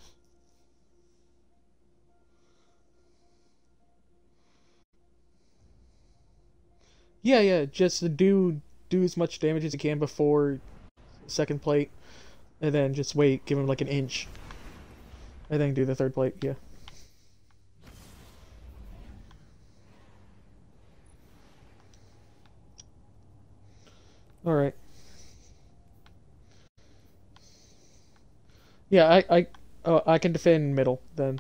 Yeah, just do as much damage as you can before second plate, and then just wait, give him like an inch, and then do the third plate, yeah. Alright. Yeah, I can defend middle, then.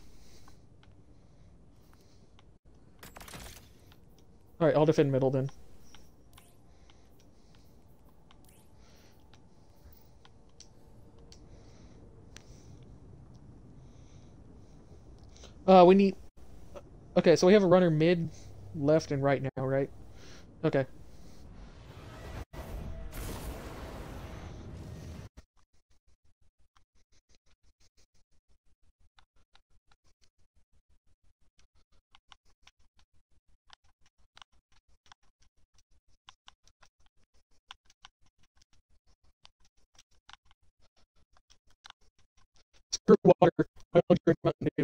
Alright, I'll defend middle, then. We need... Okay, so we have a runner mid, left, and right now, right? Okay. Screw water. I don't drink Mountain Dew.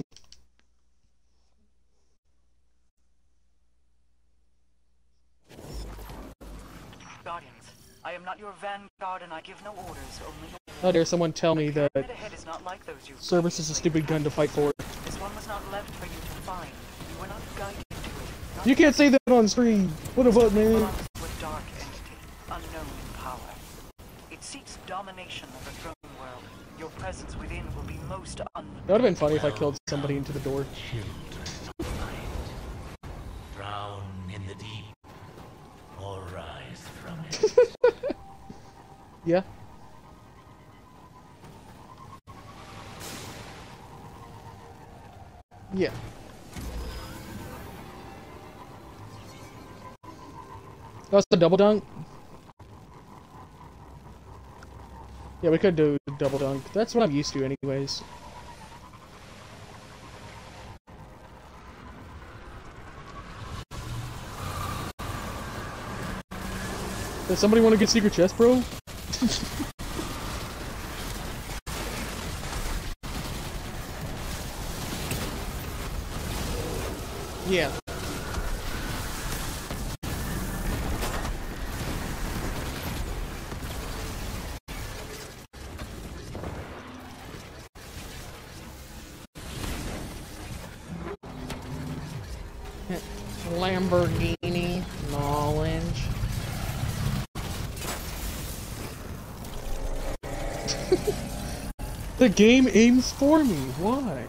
Guardians, I am not your vanguard and I give no orders, only... How dare someone tell me that is not like those you service is a stupid gun to fight for. This one was not left for you to find. You were not guided to it. You can't say that on screen! What the fuck, man? With dark entity, unknown in power. It seeks domination of the throne world. Your presence within will be most That would have been funny if I killed somebody into the door. Drown in the deep, or rise from it. Yeah. Yeah. That's the double dunk. Yeah, we could do double dunk. That's what I'm used to anyways. Does somebody want to get secret chest, bro? Yeah. Lamborghini knowledge. The game aims for me. Why?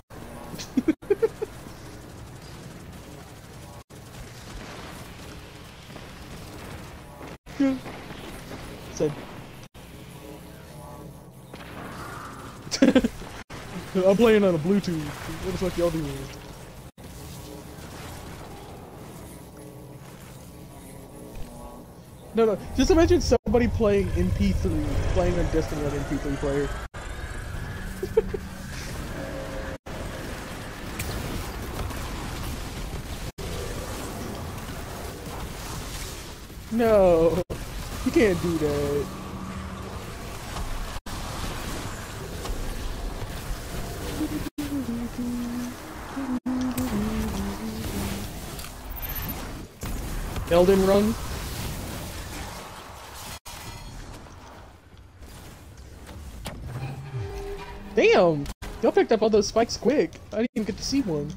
Said. I'm playing on a Bluetooth. What the fuck y'all doing? No. Just imagine somebody playing MP3, playing on Destiny on MP3 player. No, you can't do that. Elden Run. Damn! Y'all picked up all those spikes quick. I didn't even get to see one.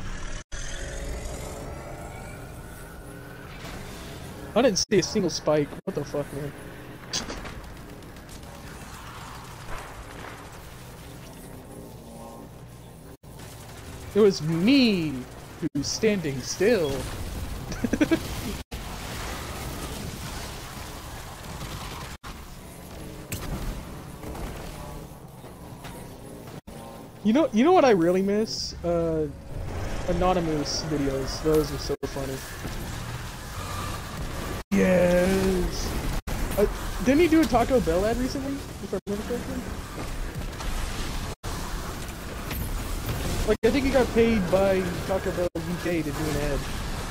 I didn't see a single spike. What the fuck, man? It was me who's standing still. You know what I really miss? Anonymous videos. Those are so funny. Yes! Didn't he do a Taco Bell ad recently? If I remember correctly? Like, I think he got paid by Taco Bell UK to do an ad.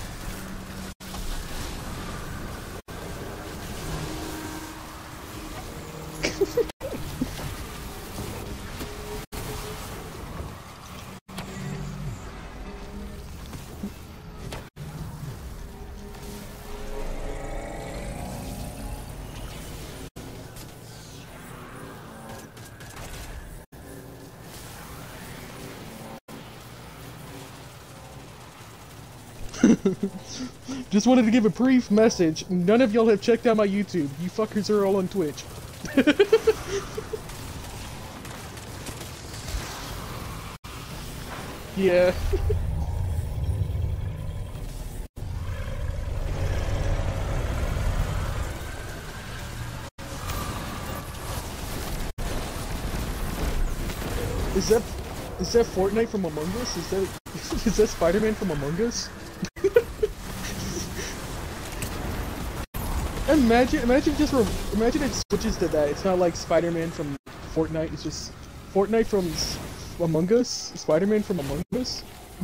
Just wanted to give a brief message. None of y'all have checked out my YouTube. You fuckers are all on Twitch. Yeah. Is that Fortnite from Among Us? Is that Spider-Man from Among Us? Imagine it switches to that. It's not like Spider-Man from Fortnite. It's just Fortnite from Among Us. Spider-Man from Among Us.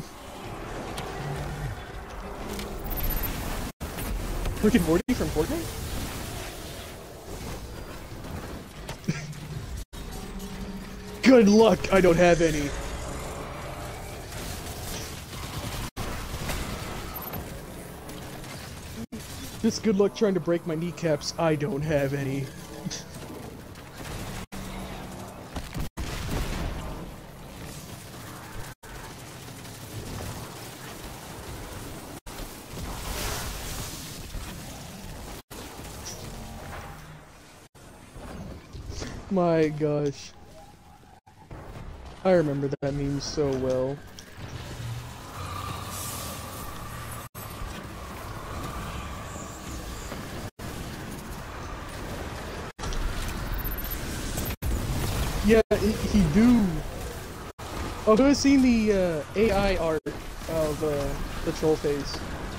Rick and Morty from Fortnite. Good luck. I don't have any. Just good luck trying to break my kneecaps. I don't have any. My gosh. I remember that meme so well. Yeah, he do. Oh, who has seen the AI art of the troll face?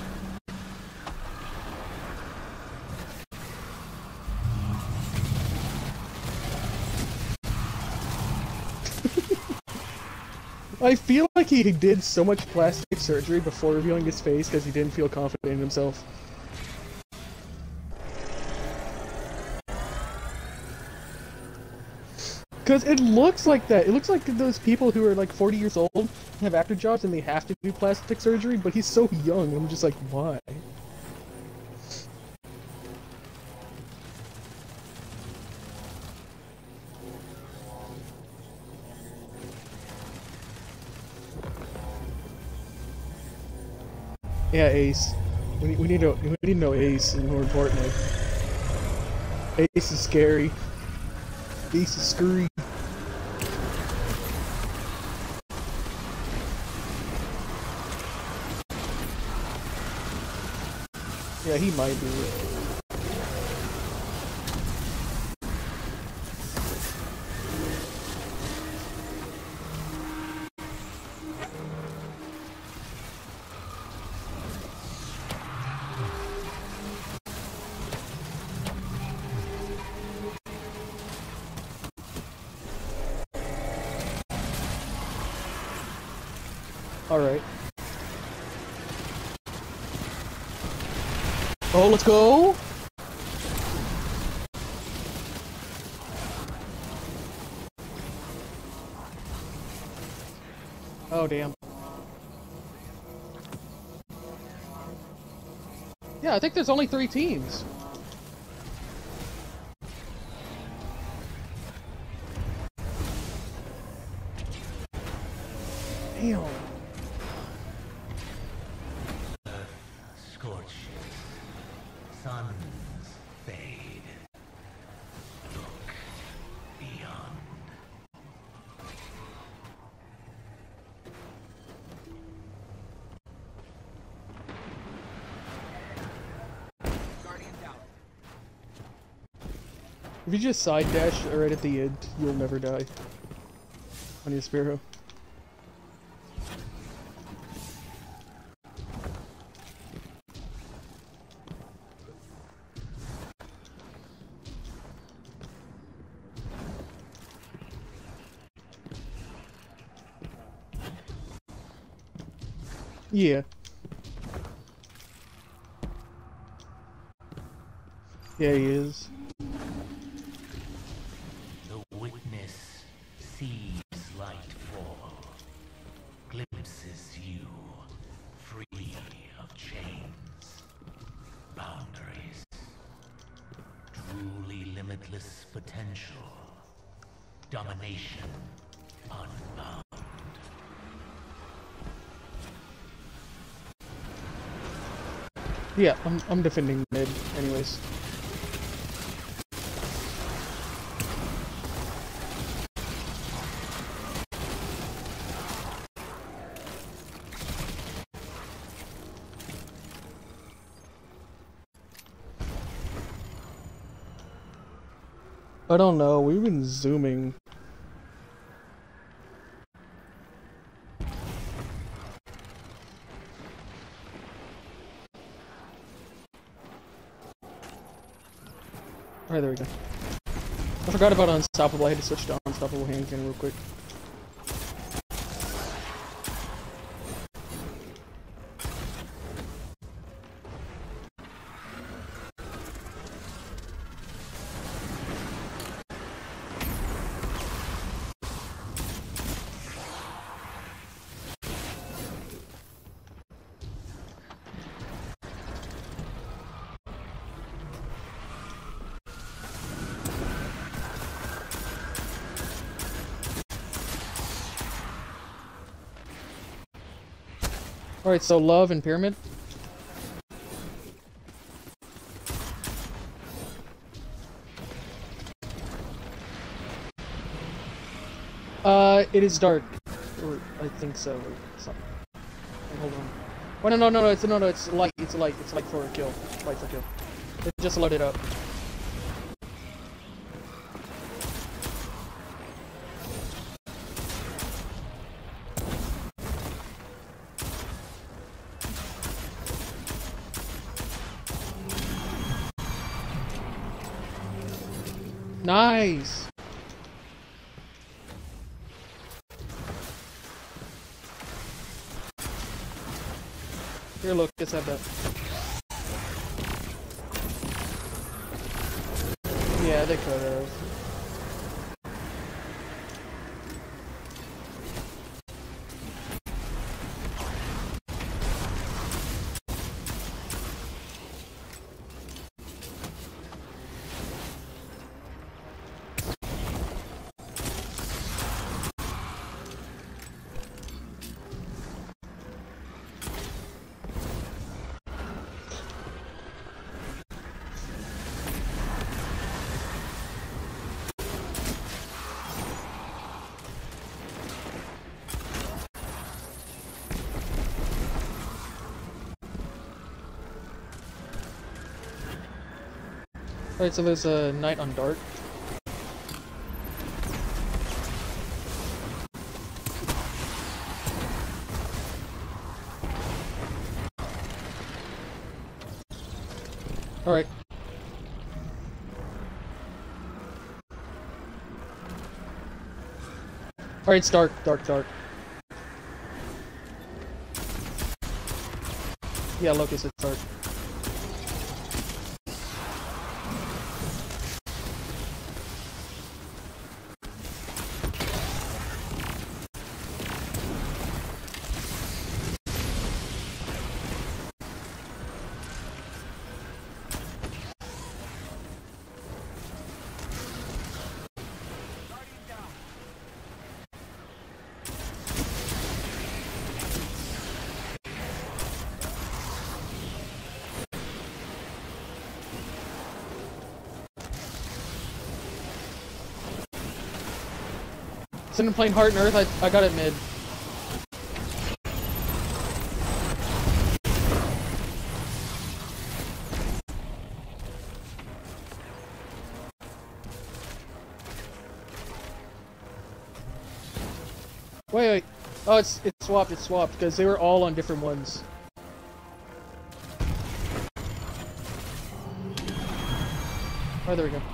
I feel like he did so much plastic surgery before revealing his face because he didn't feel confident in himself. Because it looks like that. It looks like those people who are like 40 years old have actor jobs and they have to do plastic surgery, but he's so young. I'm just like, why? Yeah, Ace. We need to know Ace, and more importantly, Ace is scary. Ace is scary. Yeah, he might be. Alright. Oh, let's go! Oh, damn. Yeah, I think there's only 3 teams. Damn. Scorches. Suns fade. Look beyond. Guardian down. If you just side dash right at the end, you'll never die. On your Spearho. Yeah. Yeah, he is. The witness sees light fall, glimpses you, free of chains, boundaries, truly limitless potential, domination unbound. Yeah, I'm defending mid, anyways. I don't know, we've been zooming. Alright, there we go. I forgot about Unstoppable. I had to switch to Unstoppable hand cannon real quick. Alright, so Love and Pyramid. It is dark. Or, I think so, or something. Hold on. Oh, no, it's light. It's light. It's light for a kill. Light for kill. It just loaded up. Nice! Here, look, just have that. Yeah, they could have. Alright, so there's a Knight on Dart. Alright. Alright, it's dark. Yeah, Locust, it's dark. Instead of playing Heart and Earth, I got it mid. Wait. Oh, it's swapped, because they were all on different ones. Oh, there we go.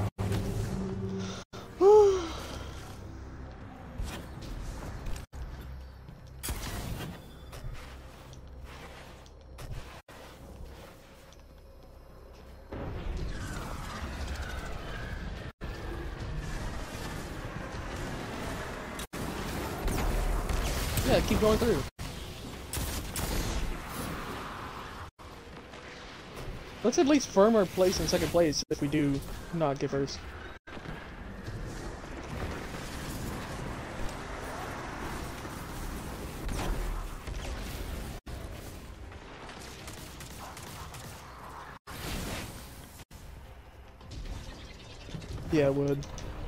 Yeah, keep going through. Let's at least firm our place in second place if we do not get first. Yeah, it would.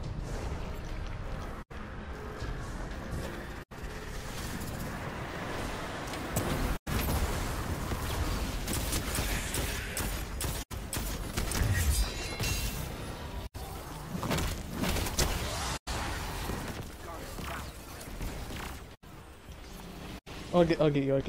I'll get you.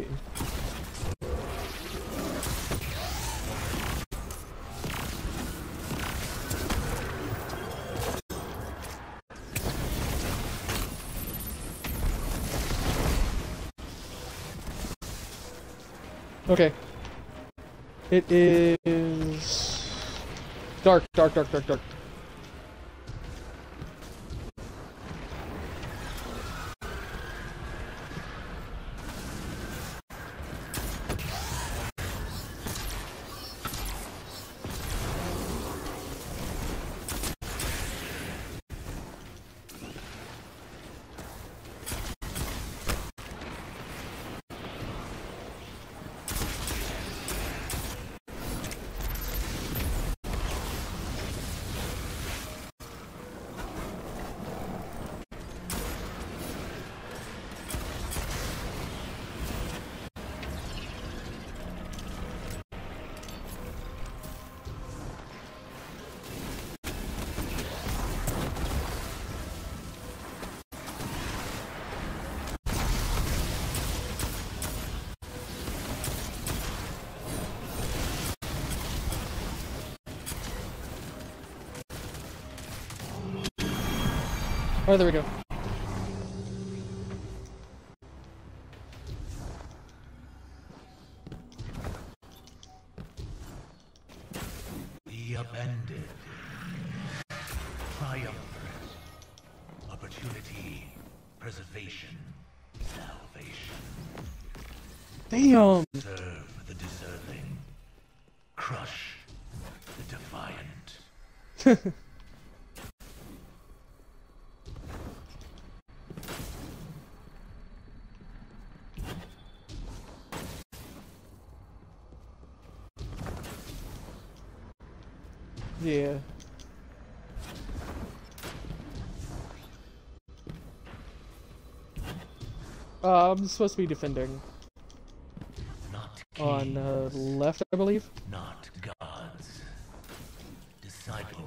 Okay. It is dark. Oh, there we go. The upended. Triumph. Opportunity. Preservation. Salvation. Damn. Serve the deserving. Crush the defiant. Yeah. I'm supposed to be defending. Not On left, I believe. Not gods. Disciples.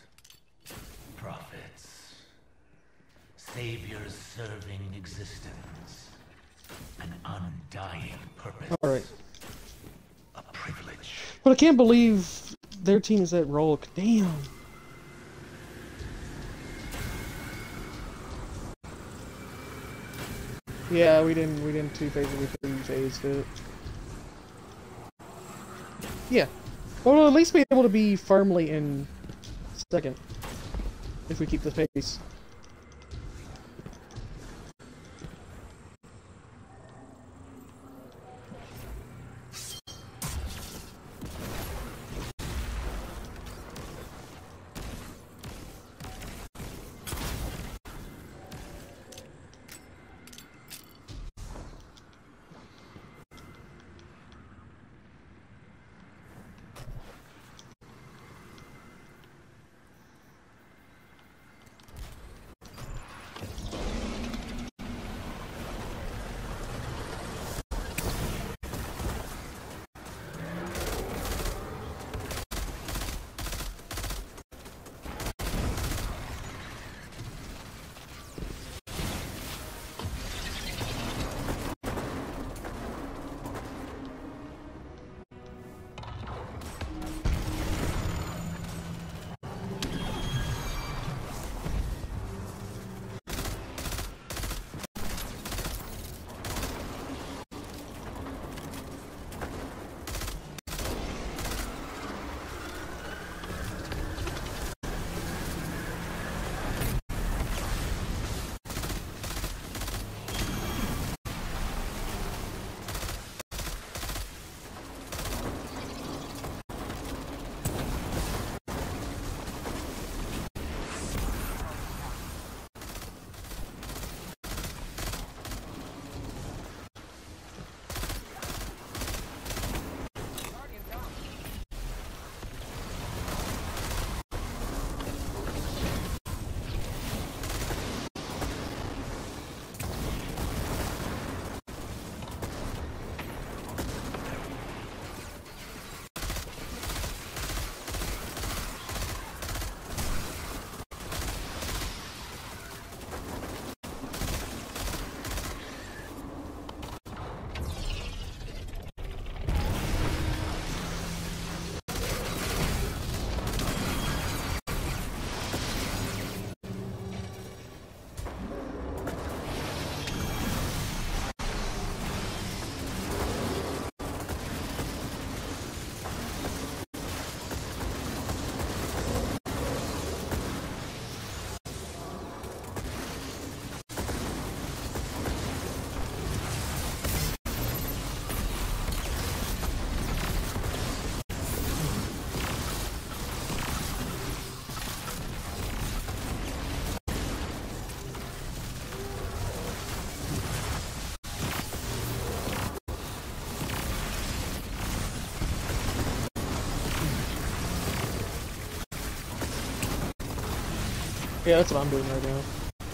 Prophets. Saviors serving existence. An undying purpose. Alright. A privilege. But I can't believe their team is at Rolk. Damn. Yeah, we didn't two-phase it, we three-phased it. Yeah. Well, we'll at least be able to be firmly in second. If we keep the pace. Yeah, that's what I'm doing right now.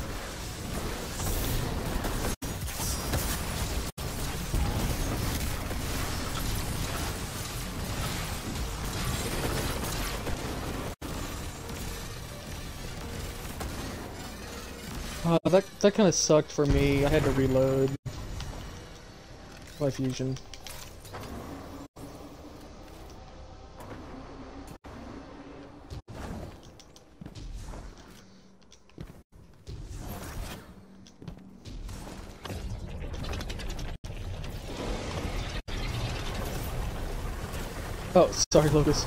That kind of sucked for me. I had to reload my fusion. Oh, sorry, Lucas.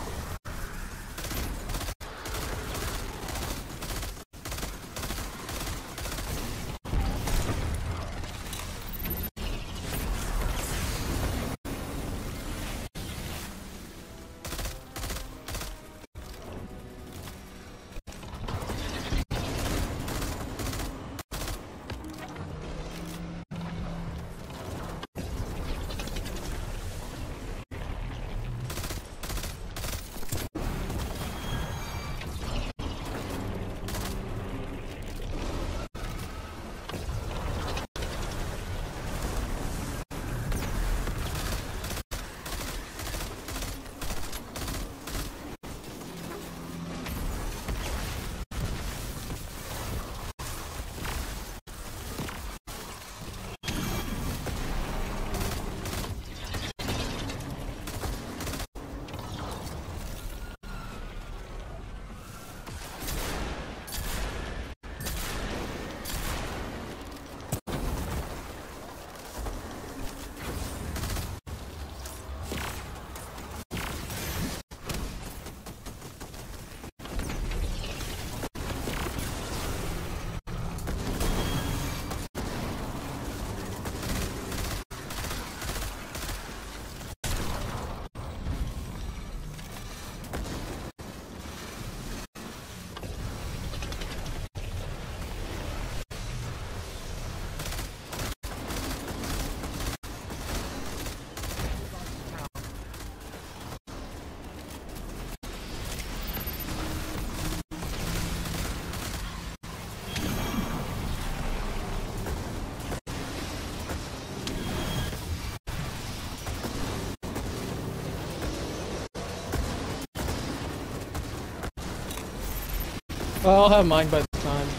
I'll have mine by the time.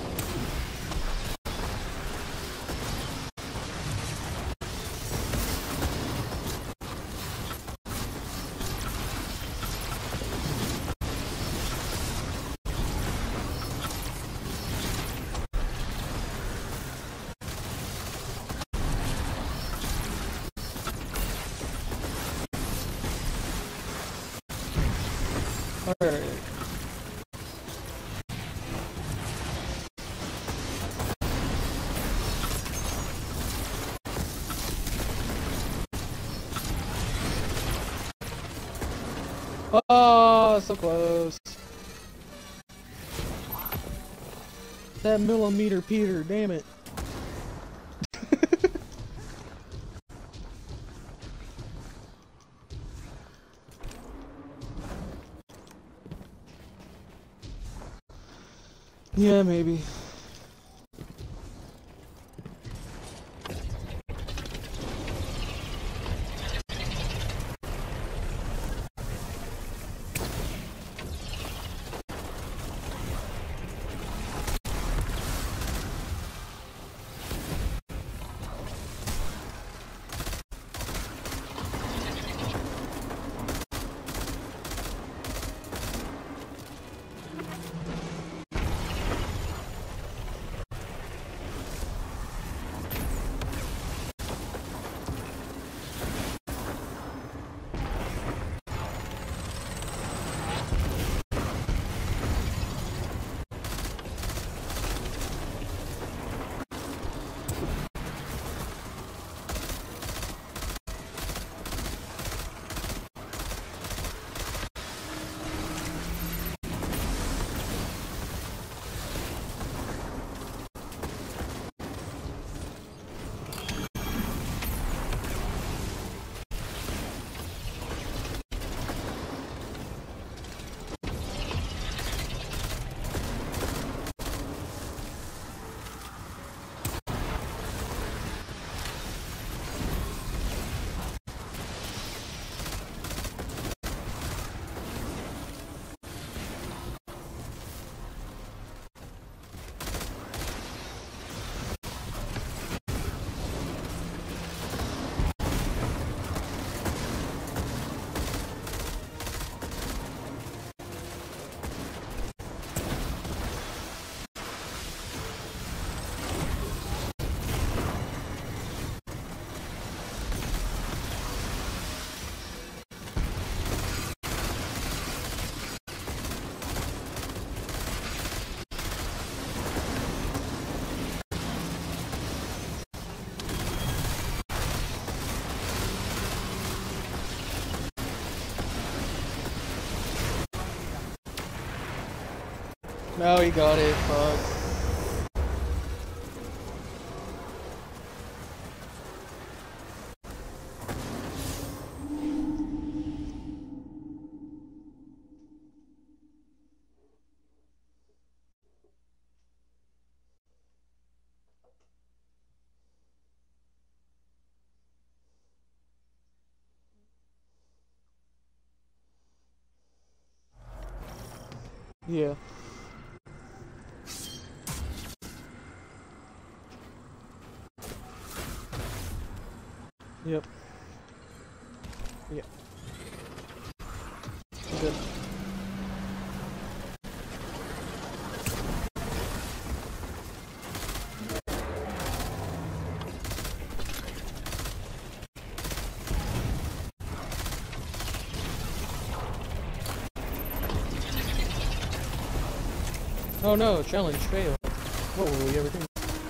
Alright. Oh, so close. That millimeter Peter, damn it. Yeah, maybe. No, he got it. Fuck. Yeah. Yep. Yeah. Good. Oh no, challenge failed. What will we ever do?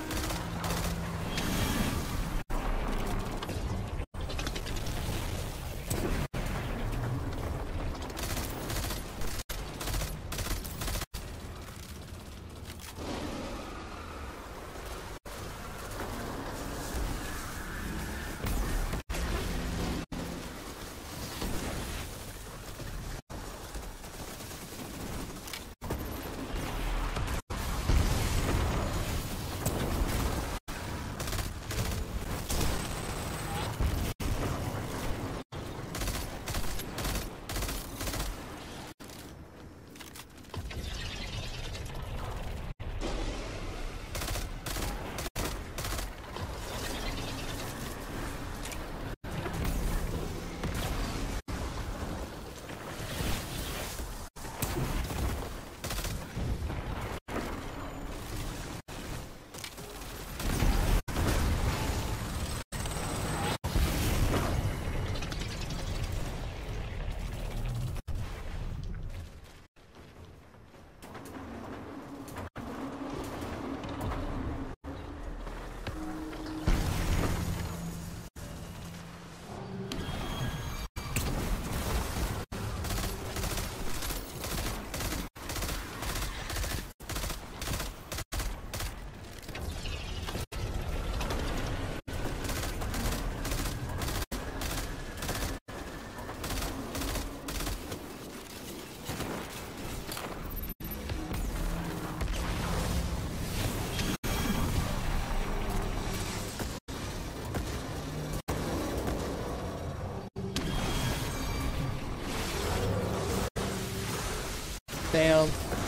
Damn.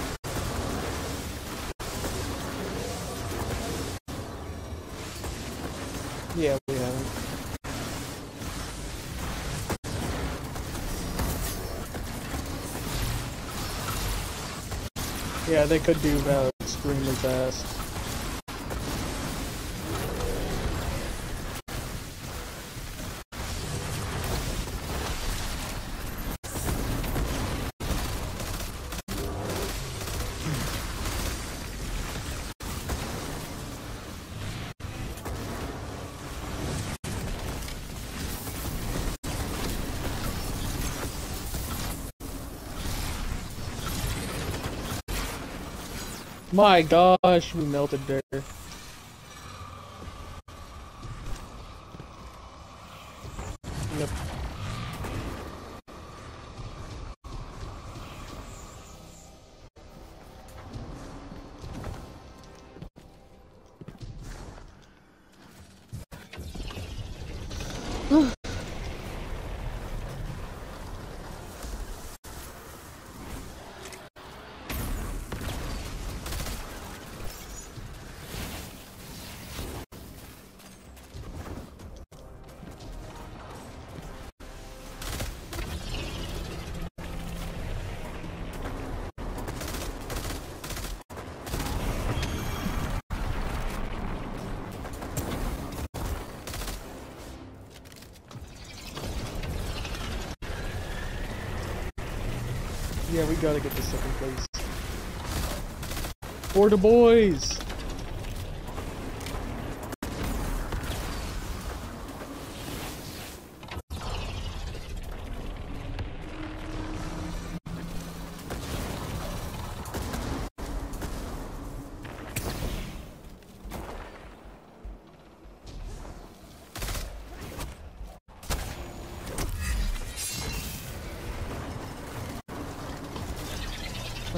Yeah, we haven't. Yeah, they could do that extremely fast. My gosh, we melted there. Yep. Yeah, we gotta get to second place. For the boys!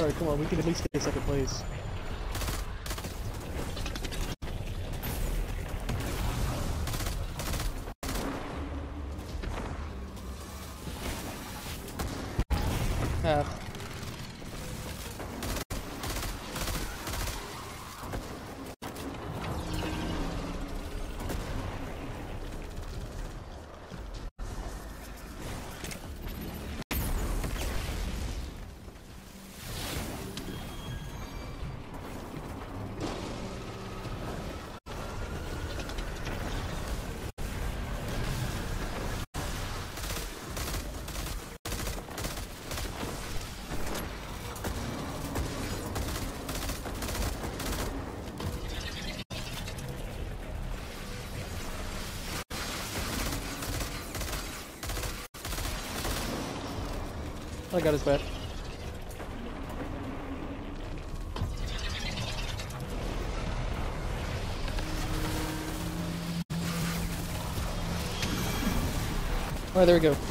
Alright, come on, we can at least get second place. Half. I got his back. Alright, there we go.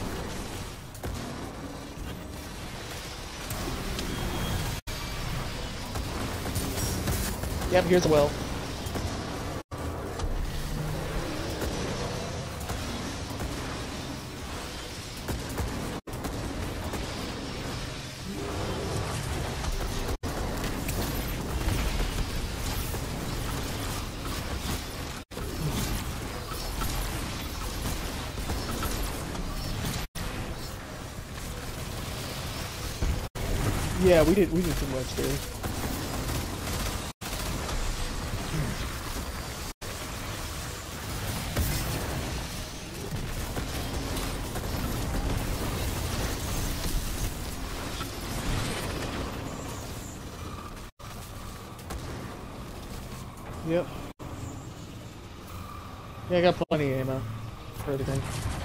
Yep, here's the well. Yeah, we did too much there. Yep. Yeah, I got plenty of ammo for everything.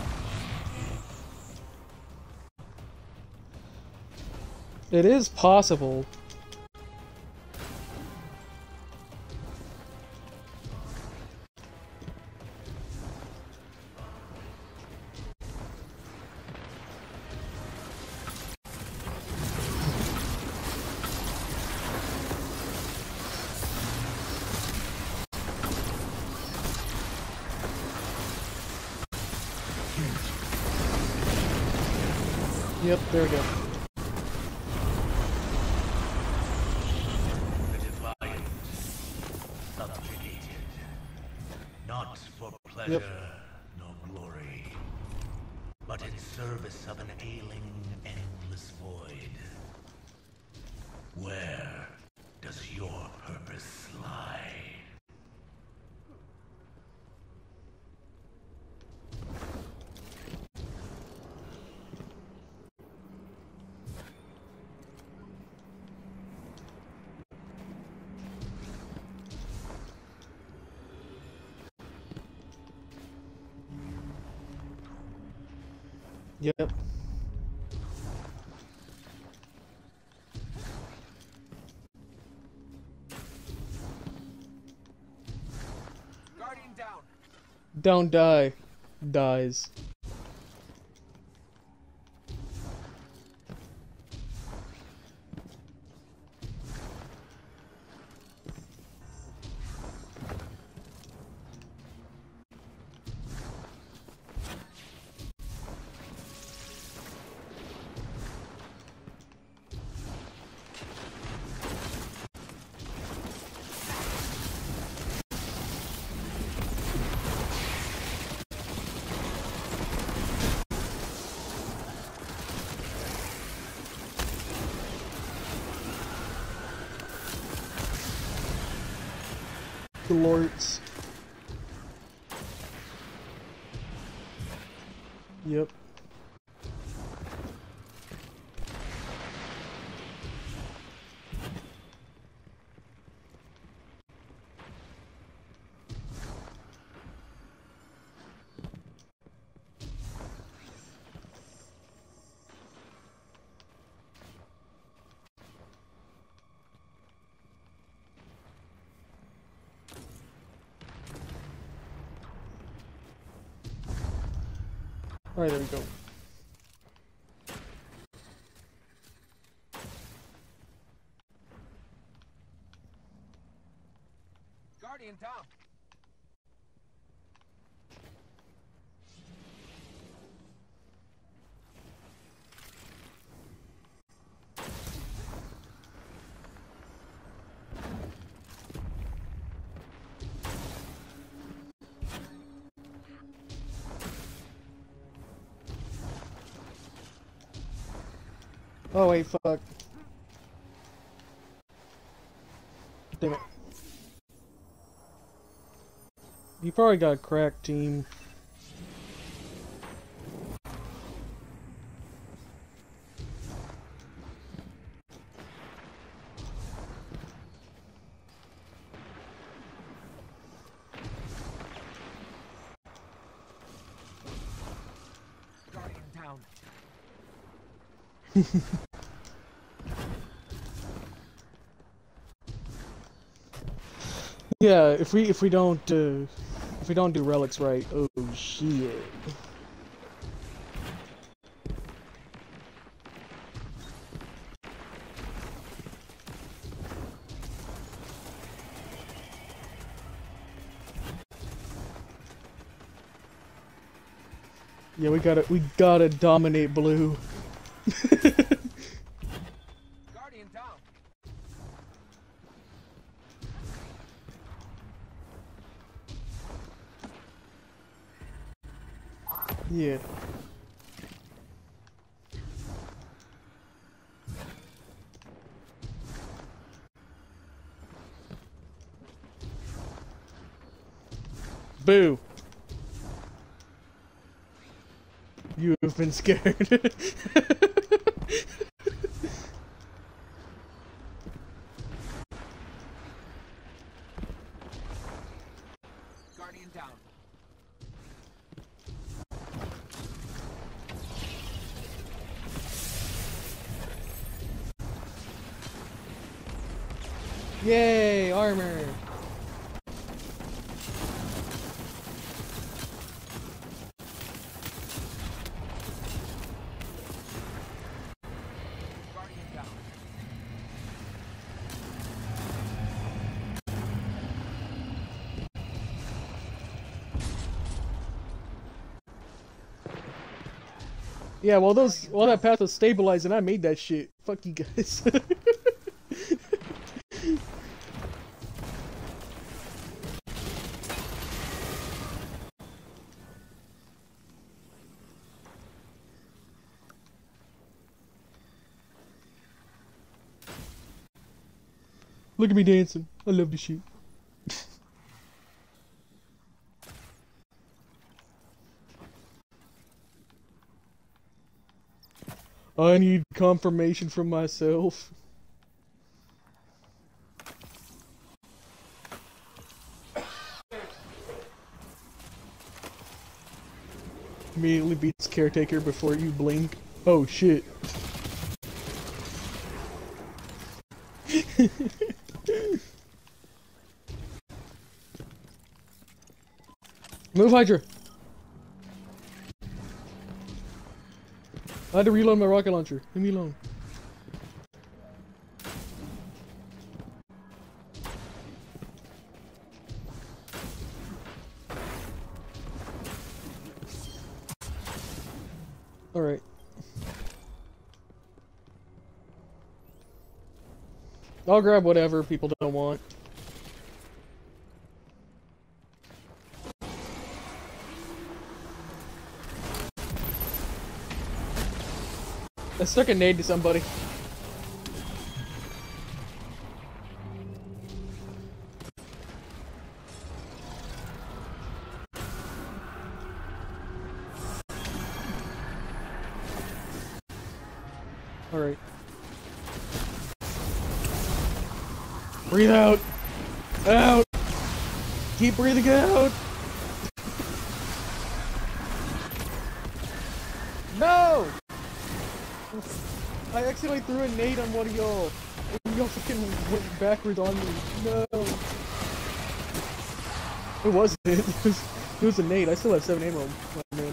It is possible. Yep, there we go. Not for pleasure nor glory, but in service of an ailing, endless void. Where does your purpose lie? Yep. Guardian down. Don't die. Dies. Lords. Yep. Alright, there we go. Oh wait, fuck. Damn it. You probably got a cracked team. Guardian down. Yeah, if we don't do relics right, oh shit. Yeah, we gotta dominate blue. Guardian down. Yeah. Boo. You have been scared. Guardian down. Yay, armor. Guardian down. Yeah, while that path was stabilizing, I made that shit. Fuck you guys. Look at me dancing. I love this shit. I need confirmation from myself. Immediately beats caretaker before you blink. Oh shit. Move, Hydra! I had to reload my rocket launcher. Leave me alone. Alright. I'll grab whatever people don't want. I stuck a nade to somebody. Alright. Breathe out! Out! Keep breathing out! No! I accidentally threw a nade on one of y'all. Y'all fucking went backwards on me. No. It wasn't. It was a nade. I still have 7 ammo. Oh, man.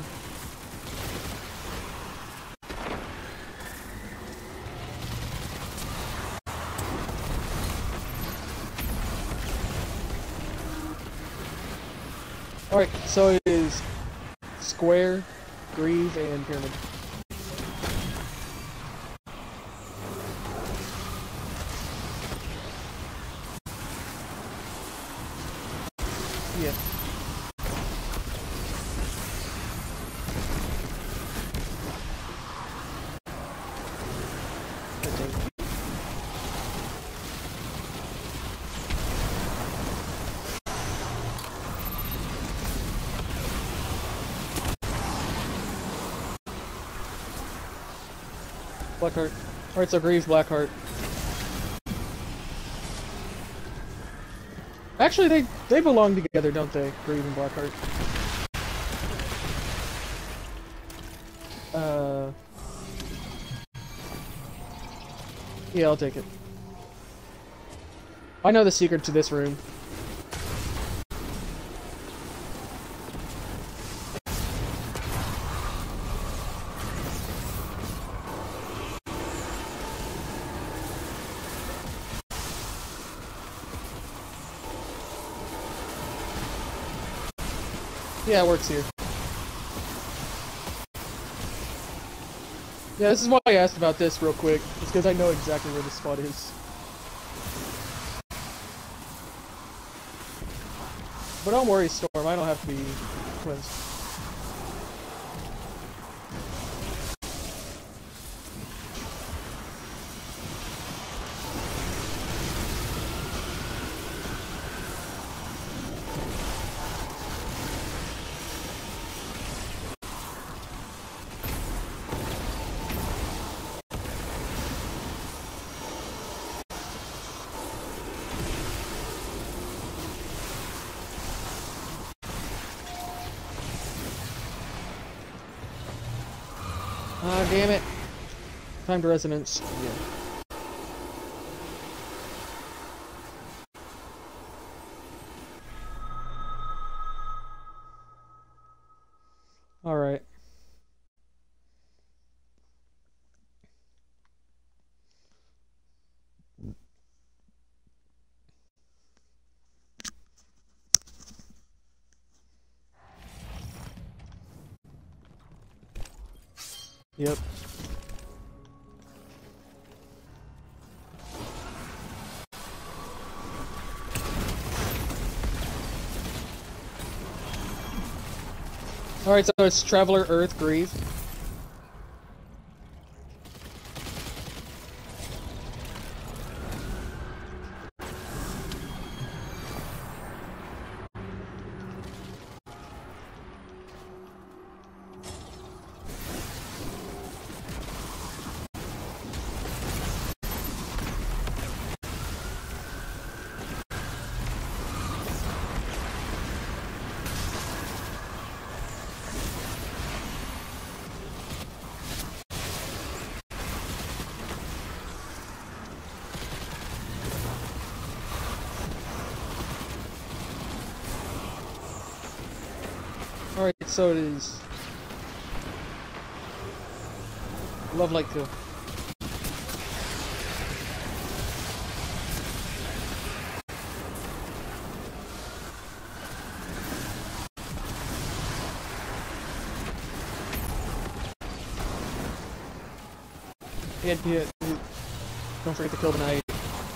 Alright, so it is square, grieve, and pyramid. Yeah. Blackheart. Alright, so Greaves, Blackheart. Actually, they belong together, don't they? Greaves and Blackheart. Yeah, I'll take it. I know the secret to this room. Yeah, it works here. Yeah, this is why I asked about this real quick. It's because I know exactly where this spot is. But don't worry, Storm, I don't have to be cleansed. Ah, damn it. Time to resonance. Yeah. Alright. Yep. Alright, so it's Traveler, Earth, Grieve. Alright, so it is. Love Light Kill. Yeah, don't forget to kill the knight.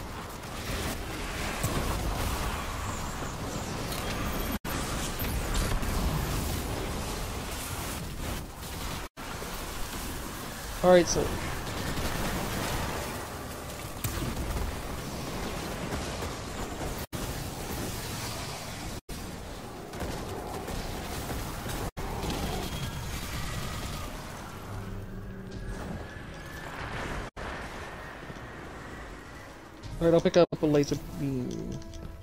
Alright, so... Alright, I'll pick up a laser beam.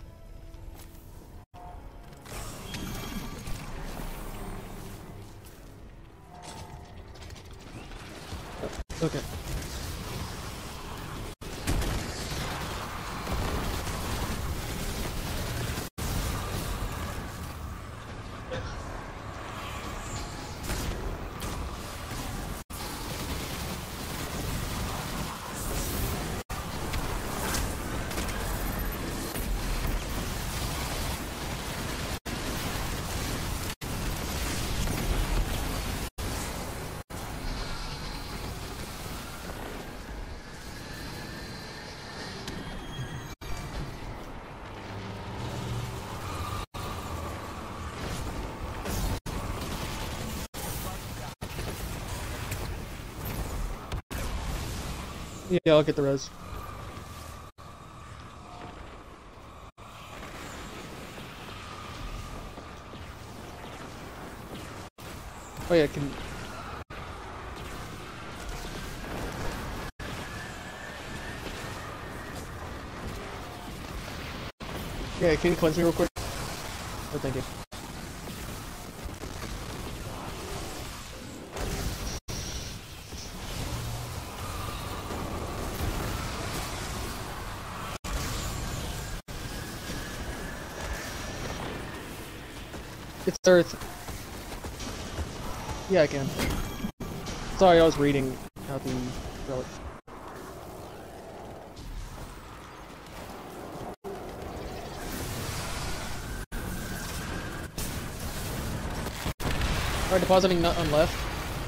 Okay. Yeah, I'll get the res. Oh yeah, I can... Okay, can you cleanse me real quick? Oh, thank you. It's Earth. Yeah, I can. Sorry, I was reading out the relic. Alright, depositing nut on left.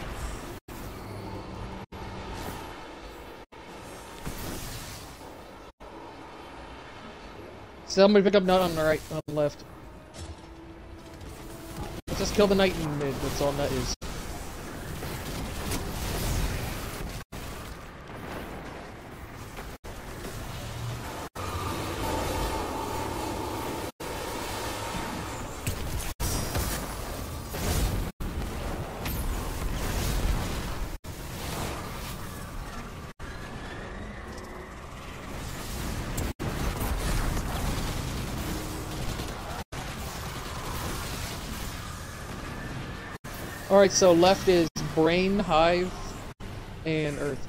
Somebody pick up nut on the right, on left. Just kill the knight in mid, that's all nut is. Alright, so left is Brain, Hive, and Earth.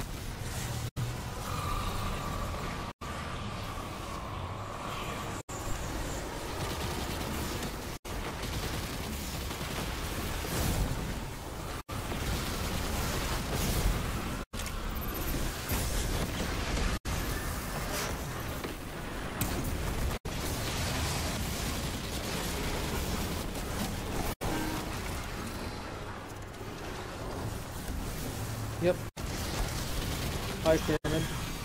Yep. Hive pyramid.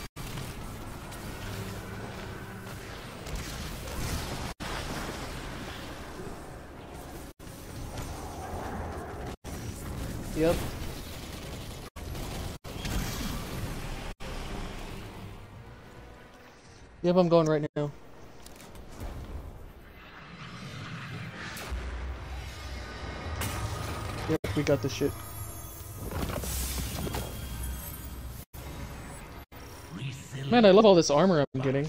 Yep. Yep, I'm going right now. Yep, we got this shit. Man, I love all this armor I'm getting.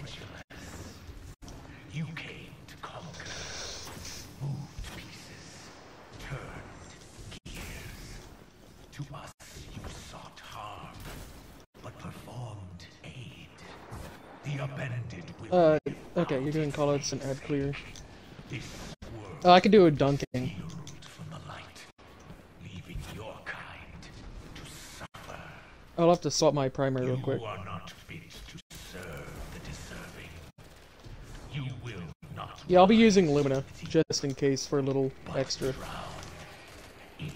You came to conquer, moved pieces, turned gears. To us you sought harm, but performed aid. The upended will okay, you're doing callouts and add clear. this world Oh, I could do a dunking. healed from the light, leaving your kind to suffer. I'll have to swap my primary real quick. You are not fit to serve the deserving. You will not. Yeah, I'll be using Lumina, just in case for a little extra. drown in it.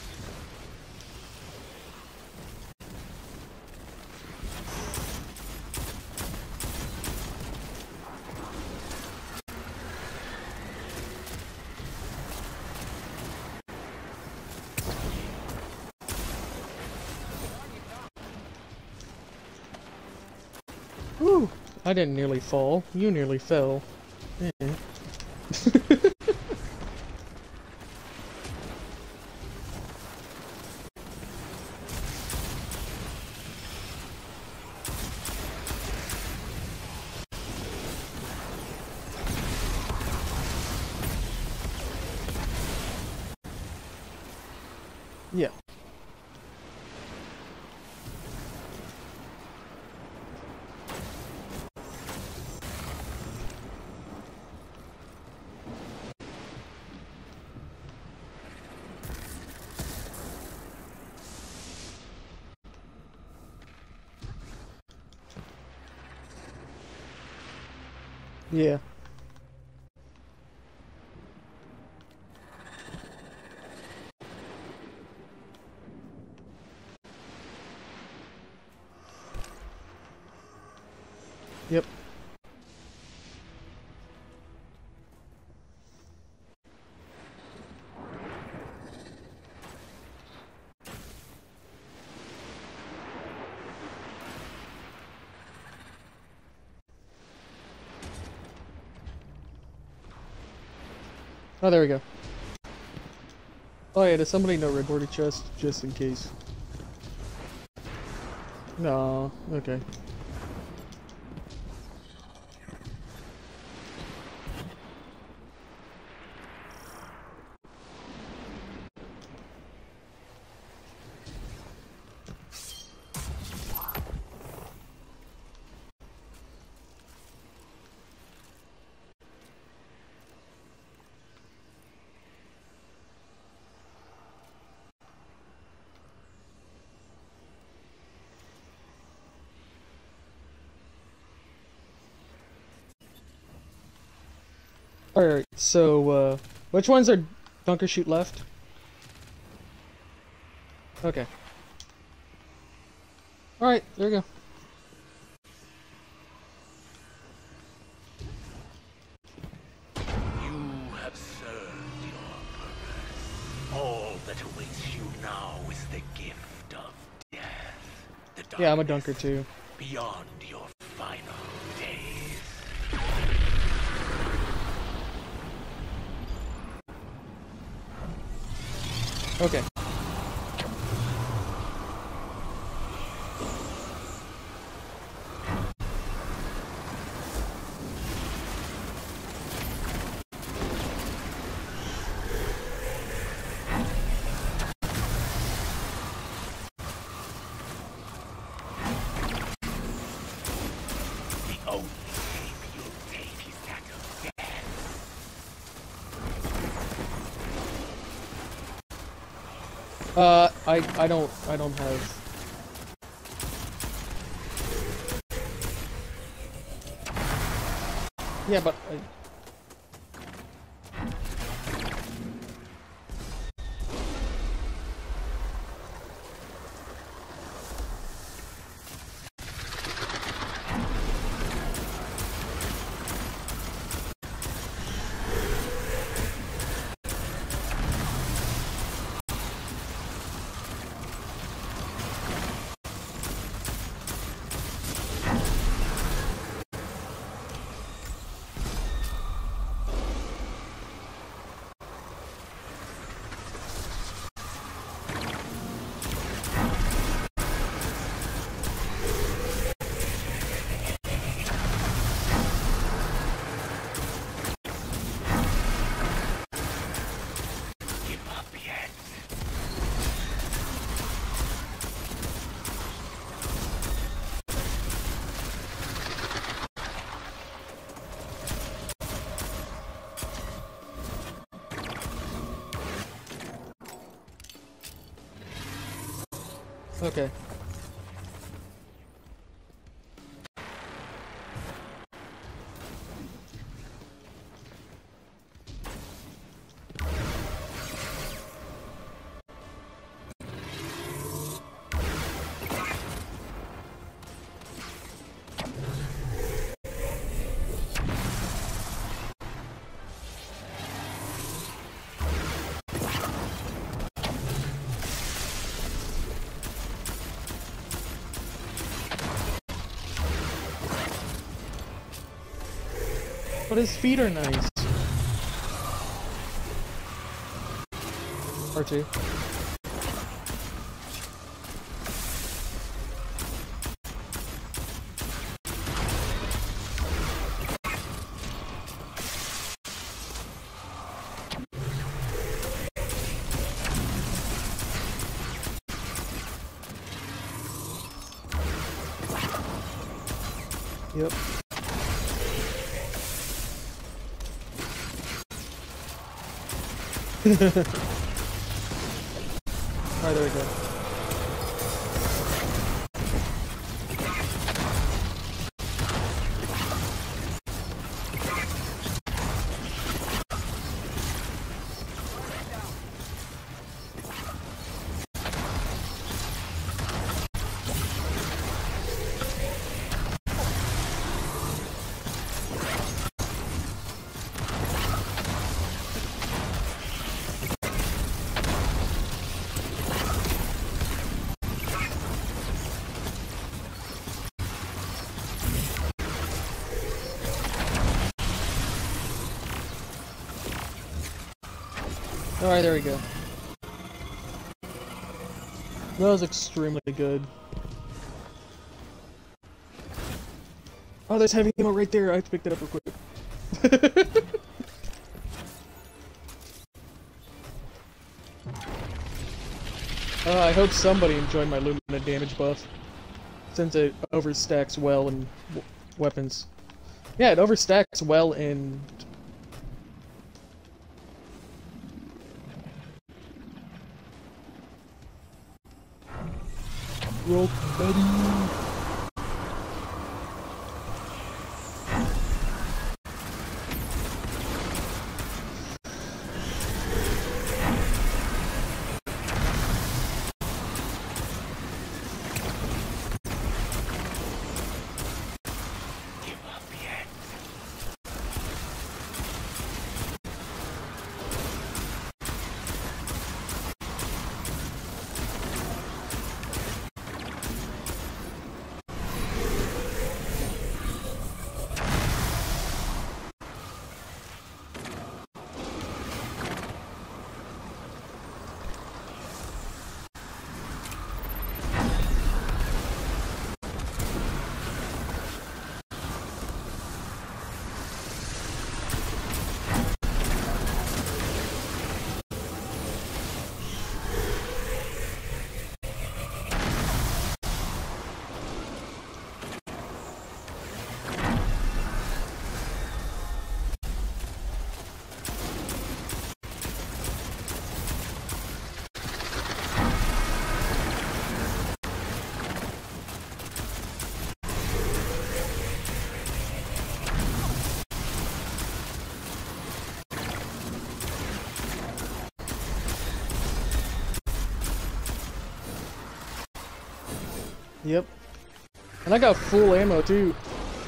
Whew! I didn't nearly fall. You nearly fell. Eh. Yeah. Yeah. Yep. Oh, there we go. Oh yeah, does somebody know Red Border chest, just in case? No, okay. Alright, so, which ones are bunker shoot left? Okay. Alright, there we go. You have served your purpose. All that awaits you now is the gift of death. The Yeah, I'm a dunker darkness too. beyond your final days. Okay. The only shape you'll take is that of death. I don't have. Yeah, but Give up yet. okay. But his feet are nice. R2. Yep. Alright, there we go. Alright, there we go. That was extremely good. Oh, there's heavy ammo right there. I have to pick that up real quick. I hope somebody enjoyed my Lumina damage buff, since it overstacks well in weapons. Yeah, it overstacks well in... Roll, buddy. Yep. And I got full ammo too.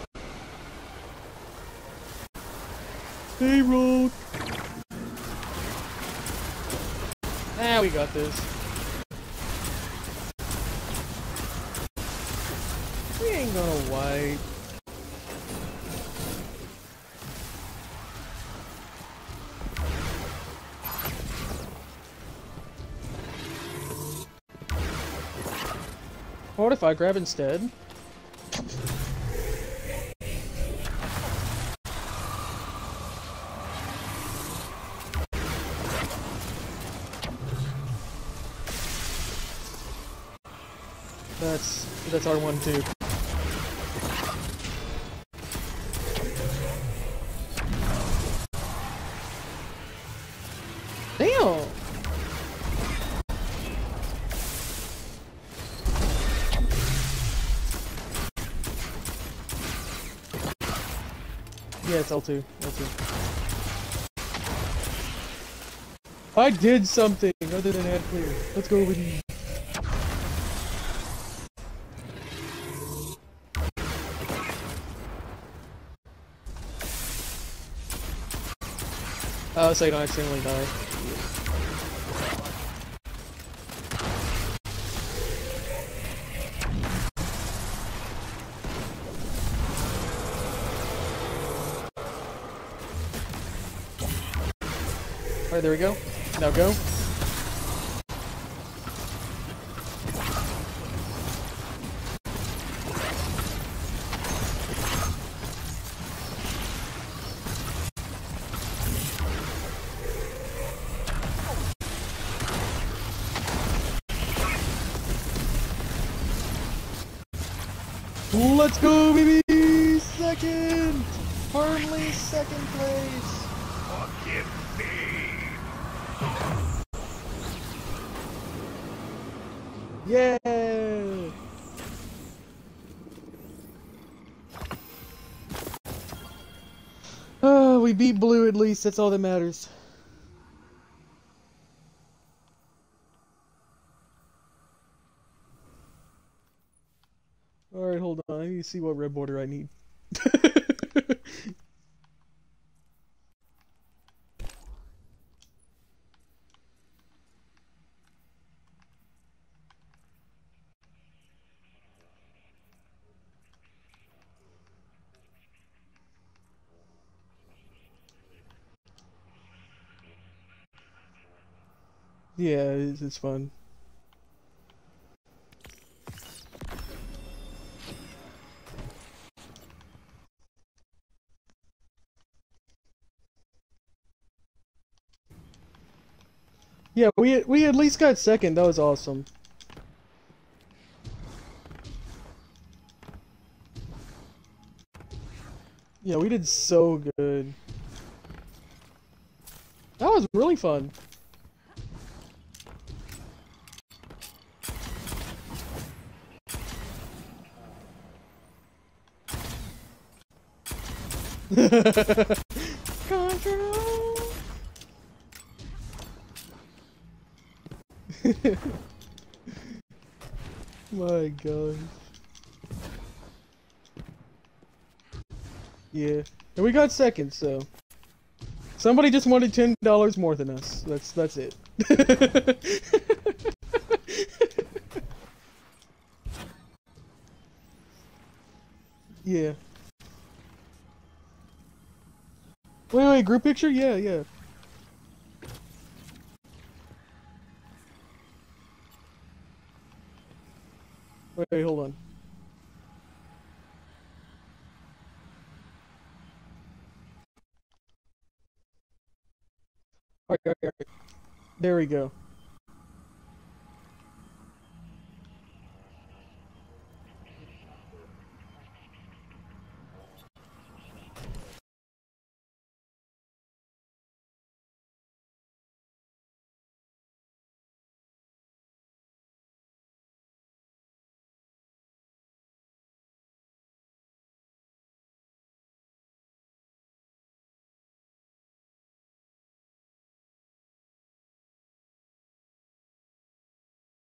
Hey, road. Ah, we got this. We ain't gonna wipe. What if I grab instead? That's R1 too. Damn! Yeah, it's L2. L2. I did something other than add clear. Let's go with you. Oh, so you don't accidentally die. Alright, there we go. Now go. Let's go, baby! Second! Firmly second place! Forgive me. Yeah! Oh, we beat blue at least, that's all that matters. Alright, hold on, I need to see what red border I need. Yeah, it's fun. Yeah, we at least got second. That was awesome. Yeah, we did so good. That was really fun. Control. My gosh. Yeah, and we got second, so somebody just wanted $10 more than us. That's it. Yeah. Wait, group picture? Yeah. Wait, hold on. Alright. There we go.